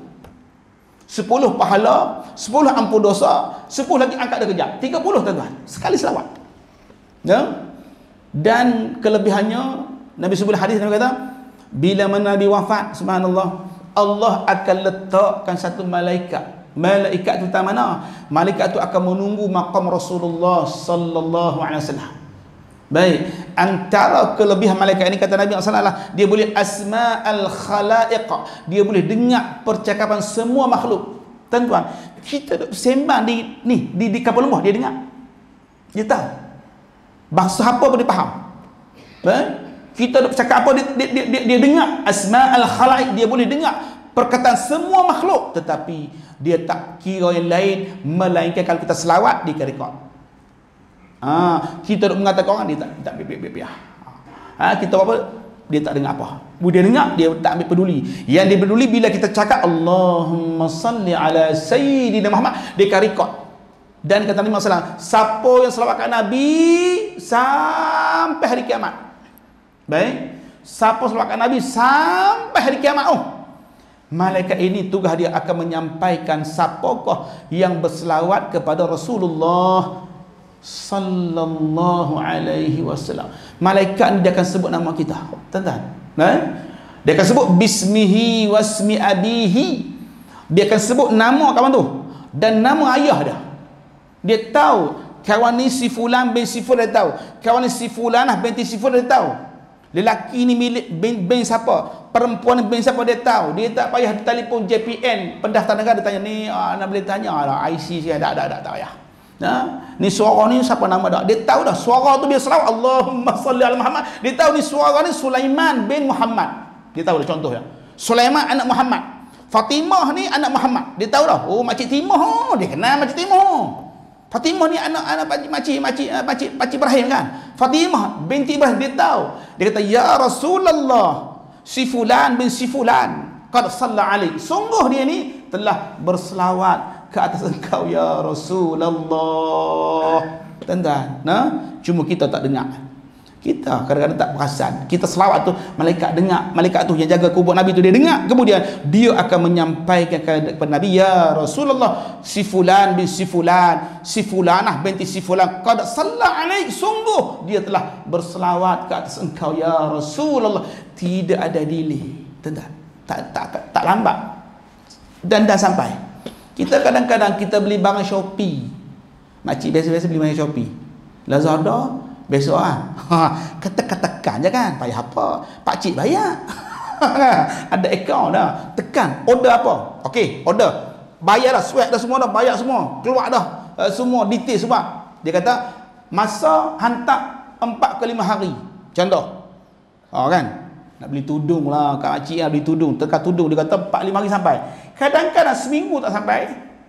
[SPEAKER 1] 10 pahala, 10 ampun dosa, 10 lagi angkat derajat. 30 tuan-tuan. Sekali selawat. Ya? Dan kelebihannya Nabi sebut hadis, Nabi kata bila mana Nabi wafat, subhanallah, Allah akan letakkan satu malaikat. Malaikat itu tak mana? Malaikat itu akan menunggu maqam Rasulullah sallallahu alaihi wasallam. Baik, antara kelebihan malaikat ini kata Nabi sallallahu, dia boleh asma'al khalaiq, dia boleh dengar percakapan semua makhluk. Tuan-tuan, kita sembang di kapal lembah, dia dengar. Dia tahu. Bahasa apa pun dia faham. Baik? Kita bercakap apa dia dengar. Asma'al khalaiq, dia boleh dengar perkataan semua makhluk, tetapi dia tak kira yang lain melainkan kalau kita selawat dia rekod. Kita duk mengatakan orang, dia tak biar. Kita apa, dia tak dengar apa. Dia dengar, dia tak ambil peduli. Yang dia peduli bila kita cakap Allahumma salli ala sayyidina Muhammad, dia akan rekod. Dan kata Nabi sallallahu, siapa yang selawatkan Nabi sampai hari kiamat. Baik, siapa selawatkan Nabi sampai hari kiamat, malaikat ini tugas dia akan menyampaikan siapakah yang berselawat kepada Rasulullah sallallahu alaihi wasallam. Malaikat ni dia akan sebut nama kita, tuan-tuan. Dia akan sebut bismihi wasmi abihi. Dia akan sebut nama kawan tu dan nama ayah dia. Dia tahu kawan ni si fulan bin si fulan, dia tahu. Kawan ni si fulanah binti si fulan, dia tahu. Lelaki ni milik bin siapa, perempuan ni bin siapa, dia tahu. Dia tak payah telefon JPN pendaftar negara, dia tanya ni, nak boleh tanya lah IC saya, tak payah. Ni suara ni siapa nama dah, dia tahu dah. Suara tu dia selawat Allahumma salli ala Muhammad, dia tahu ni suara ni Sulaiman bin Muhammad, dia tahu dah. Contoh ya, Sulaiman anak Muhammad, Fatimah ni anak Muhammad, dia tahu dah. Oh, Makcik Timah, dia kenal Makcik Timah. Fatimah ni anak Pakcik Ibrahim kan. Fatimah binti Ibrahim, dia tahu. Dia kata ya Rasulullah, si fulan bin si fulan qad shalla alaihi, sungguh dia ni telah berselawat ke atas engkau ya Rasulullah. Tuan-tuan, cuma kita tak dengar. Kita kadang-kadang tak perasan. Kita selawat tu, malaikat dengar. Malaikat tu yang jaga kubur Nabi tu, dia dengar. Kemudian dia akan menyampaikan kepada Nabi, ya Rasulullah, si fulan bin si fulan, si fulanah binti si fulan qad shalla alaik, sungguh dia telah berselawat ke atas engkau ya Rasulullah. Tidak ada delay, tuan-tuan. Tak lambat. Dan dah sampai. Kita kadang-kadang kita beli barang Shopee. Makcik biasa-biasa beli barang Shopee. Lazada besok kata-kata tekan je kan, payah apa, pak cik bayar. Ada akaun dah, tekan order apa, okey order, bayar dah, swag dah semua dah, bayar semua, keluar dah semua detail semua. Dia kata masa hantar 4 ke 5 hari contoh. Kan nak beli tudung lah kat makcik lah, beli tudung, tekan tudung dia kata 4-5 hari sampai, kadang-kadang seminggu tak sampai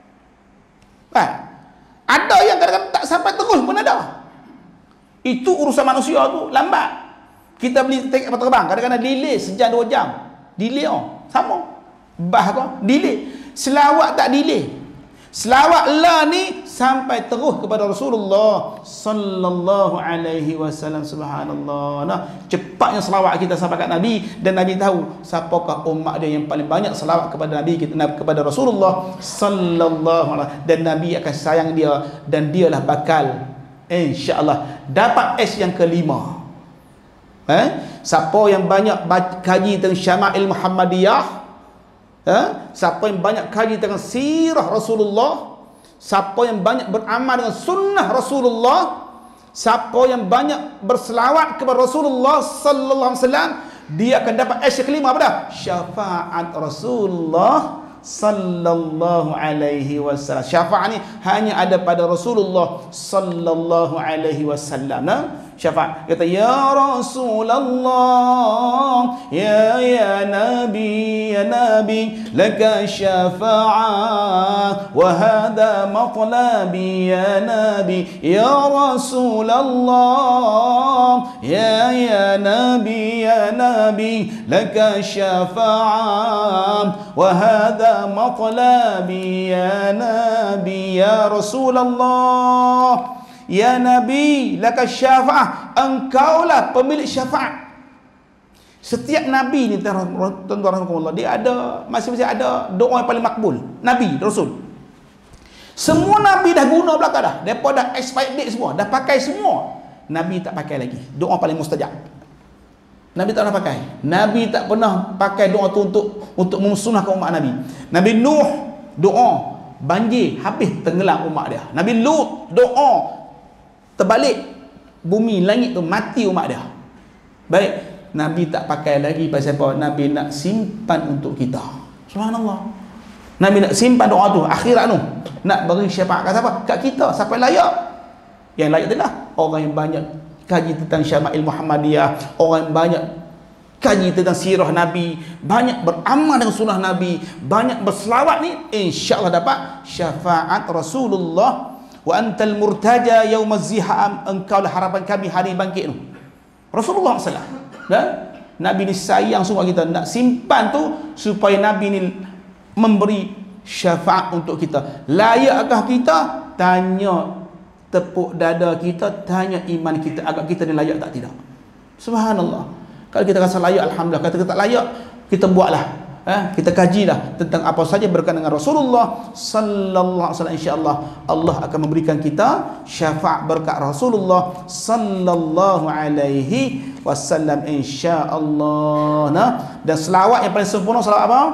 [SPEAKER 1] kan. Ada yang kadang-kadang tak sampai terus pun ada. Itu urusan manusia tu lambat. Kita beli tiket kapal terbang, kadang-kadang delay sejam 2 jam. Delay sama. Bah apa? Delay. Selawat tak delay. Selawat lah ni sampai terus kepada Rasulullah sallallahu alaihi wasallam. Subhanallah. Nah, cepatnya selawat kita sampai kat Nabi, dan Nabi tahu siapakah umat dia yang paling banyak selawat kepada Nabi kita, kepada Rasulullah sallallahu alaihi wasallam, dan Nabi akan sayang dia, dan dialah bakal insya-Allah dapat S yang kelima. Siapa yang banyak kaji tentang Syama'il Muhammadiyah, siapa yang banyak kaji tentang sirah Rasulullah, siapa yang banyak beramal dengan sunnah Rasulullah, siapa yang banyak berselawat kepada Rasulullah sallallahu alaihi wasallam, dia akan dapat S yang kelima. Apa dah? Syafaat Rasulullah sallallahu alaihi wasallam. Syafaat ni hanya ada pada Rasulullah sallallahu alaihi wasallam. Syafaat kata ya Rasulullah ya nabi laka syafa'ah wa hadha matlabi ya nabi ya Rasulullah ya nabi laka syafa'ah wa hadha matlabi ya nabi ya Rasulullah ya Nabi laka syafa'ah, engkaulah pemilik syafaat. Setiap Nabi ni tuan-tuan rahmatullah, dia ada masing-masing ada doa yang paling makbul. Nabi Rasul semua Nabi dah guna belaka dah, depa dah expired date semua, dah pakai semua. Nabi tak pakai lagi doa paling mustajab. Nabi tak pernah pakai. Nabi tak pernah pakai doa tu untuk memusnahkan umat Nabi. Nabi Nuh doa banjir habis tenggelam umat dia. Nabi Lut doa terbalik bumi langit tu mati umat dia. Baik, Nabi tak pakai lagi pasal apa? Nabi nak simpan untuk kita. Subhanallah. Nabi nak simpan doa tu akhirat tu, nak beri syafaat kat siapa? Kat kita. Siapa yang layak? Yang layak itulah orang yang banyak kaji tentang Syama'il Muhammadiyah, orang yang banyak kaji tentang sirah Nabi, banyak beramal dengan sunnah Nabi, banyak berselawat ni, insya-Allah dapat syafaat Rasulullah. Wa antal murtaja yaumaz ziham, engkaulah harapan kami hari bangkit tu. Rasulullah sallallahu alaihi wasallam. Nabi ni sayang semua kita, nak simpan tu supaya Nabi ni memberi syafaat untuk kita. Layakkah kita? Tanya tepuk dada kita, tanya iman kita, agak kita ni layak tak tidak. Subhanallah. Kalau kita rasa layak, alhamdulillah. Kalau kita tak layak, kita buatlah. Kita kajilah tentang apa saja berkaitan dengan Rasulullah sallallahu alaihi wasallam. Insya-Allah Allah akan memberikan kita syafaat berkat Rasulullah sallallahu alaihi wasallam insya-Allah. Nah, dan selawat yang paling sempurna selawat apa?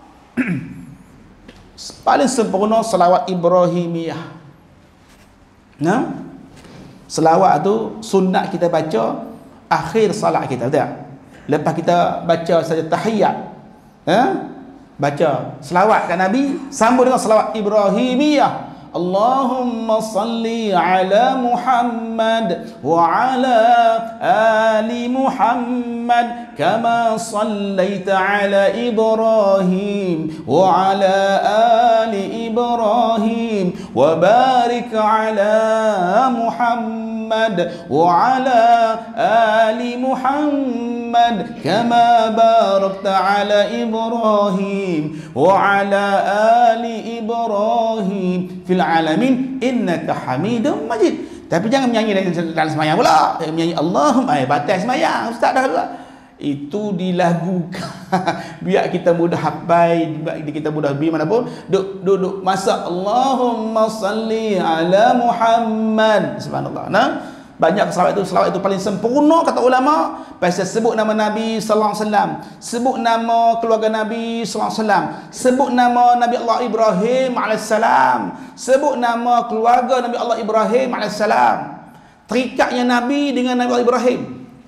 [SPEAKER 1] Paling sempurna selawat Ibrahimiyah. Nah, selawat tu sunat kita baca akhir salat kita, betul tak? Lepas kita baca saja tahiyat, baca selawat kat Nabi, sambung dengan selawat Ibrahimiyah. Allahumma salli ala Muhammad wa ala ali Muhammad kama sallaita ala Ibrahim wa ala ali Ibrahim wa barik ala Muhammad wa ala ali Muhammad kama barakta ala Ibrahim wa ala ali Ibrahim fil alamin innaka Hamidum Majid. Tapi jangan menyanyi dalam sembahyang pula. Menyanyi Allahumma batas sembahyang ustaz dah pula. Itu dilagukan biar kita mudah hafal, biar kita mudah bi mana pun duduk masak Allahumma salli ala Muhammad. Subhanallah. Nah, banyak selawat itu paling sempurna kata ulama. Pasal sebut nama Nabi sallallahu alaihi wasallam, sebut nama keluarga Nabi sallallahu alaihi wasallam, sebut nama Nabi Allah Ibrahim alaihissalam, sebut nama keluarga Nabi Allah Ibrahim alaihissalam. Terikatnya Nabi dengan Nabi Allah Ibrahim.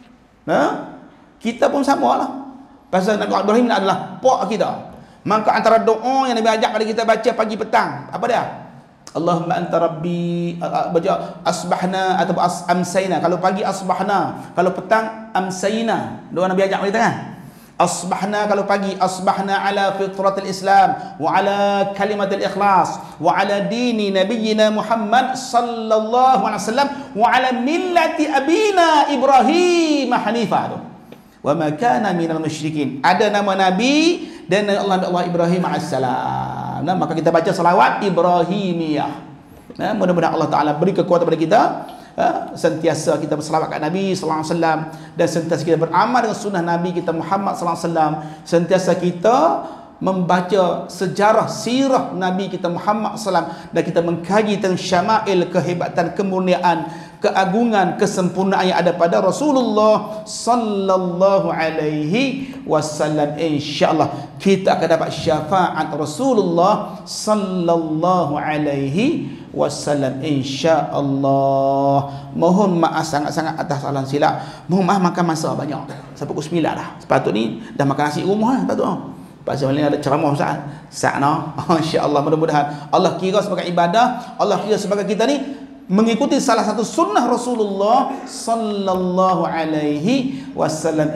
[SPEAKER 1] Kita pun samalah. Pasal Nabi Ibrahim adalah pak kita. Maka antara doa yang Nabi ajak pada kita baca pagi petang, apa dia? Allahumma anta rabbi, baca asbahna atau amsayna. Kalau pagi asbahna, kalau petang amsayna. Doa Nabi ajak kita kan? Asbahna kalau pagi, asbahna ala fitratil Islam wa ala kalimatil ikhlas wa ala dini nabiyyina Muhammad sallallahu alaihi wasallam wa ala millati abina Ibrahim hanifah. Wa ma kana minal musyrikin. Ada nama Nabi dan Allah Ibrahim alaihissalam. Nah, maka kita baca salawat Ibrahimiyah. Nah, mudah-mudahan Allah Taala beri kekuatan kepada kita, sentiasa kita berselawat kat Nabi sallallahu alaihi wasallam dan sentiasa kita beramal dengan sunnah Nabi kita Muhammad sallallahu alaihi wasallam. Sentiasa kita membaca sejarah sirah Nabi kita Muhammad SAW dan kita mengkaji tentang syama'il, kehebatan, kemurniaan, keagungan, kesempurnaan yang ada pada Rasulullah sallallahu alaihi wasallam. Insyaallah kita akan dapat syafaat Rasulullah sallallahu alaihi wasallam insyaallah. Mohon maaf sangat-sangat atas salah silap. Mohon maaf makan masa banyak. Sampai pukul 9 dah. Sepatut ni dah makan nasi rumah sepatut. Pasal ni ada ceramah Ustaz. Sa'na. Insya-Allah mudah-mudahan Allah kira sebagai ibadah, Allah kira sebagai kita ni mengikuti salah satu sunnah Rasulullah sallallahu alaihi wasallam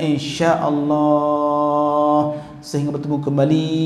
[SPEAKER 1] insya-Allah. Sehingga bertemu kembali.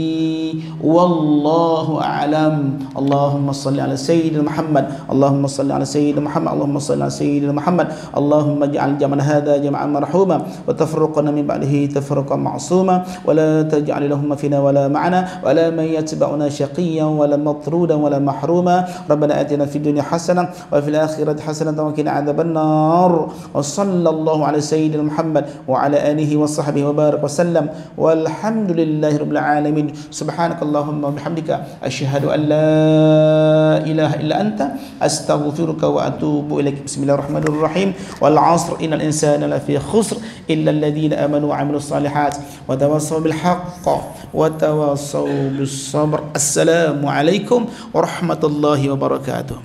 [SPEAKER 1] Wallahu a'lam. Allahumma salli ala sayyidina Muhammad. Allahumma salli ala sayyidina Muhammad. Allahumma salli ala sayyidina Muhammad. Allahumma ij'al jam'ana hadha jam'an marhuma wa tafruqana min ba'dihi tafruqan ma'suma wa la taj'al lahum fina wa la ma'ana wa la man yatba'una shaqiyyan wa la matrudan wa la mahruma. Rabbana atina fid dunya hasanah wa fil akhirati hasanah wa qina adzabannar. Wa sallallahu ala sayyidina Muhammad wa ala alihi wa sahbihi wa barak wa sallam. Walhamdulillahi rabbil alamin. Subhanakallahumma wa bihamdika asyhadu an la ilaha illa anta astaghfiruka wa atubu ilaik. Bismillahirrahmanirrahim. Wal 'asr innal insana lafi khusr illa alladhina amanu wa 'amilus salihat wa tawassaw bil haqq wa tawassaw bis sabr. Assalamu alaikum warahmatullahi wabarakatuh.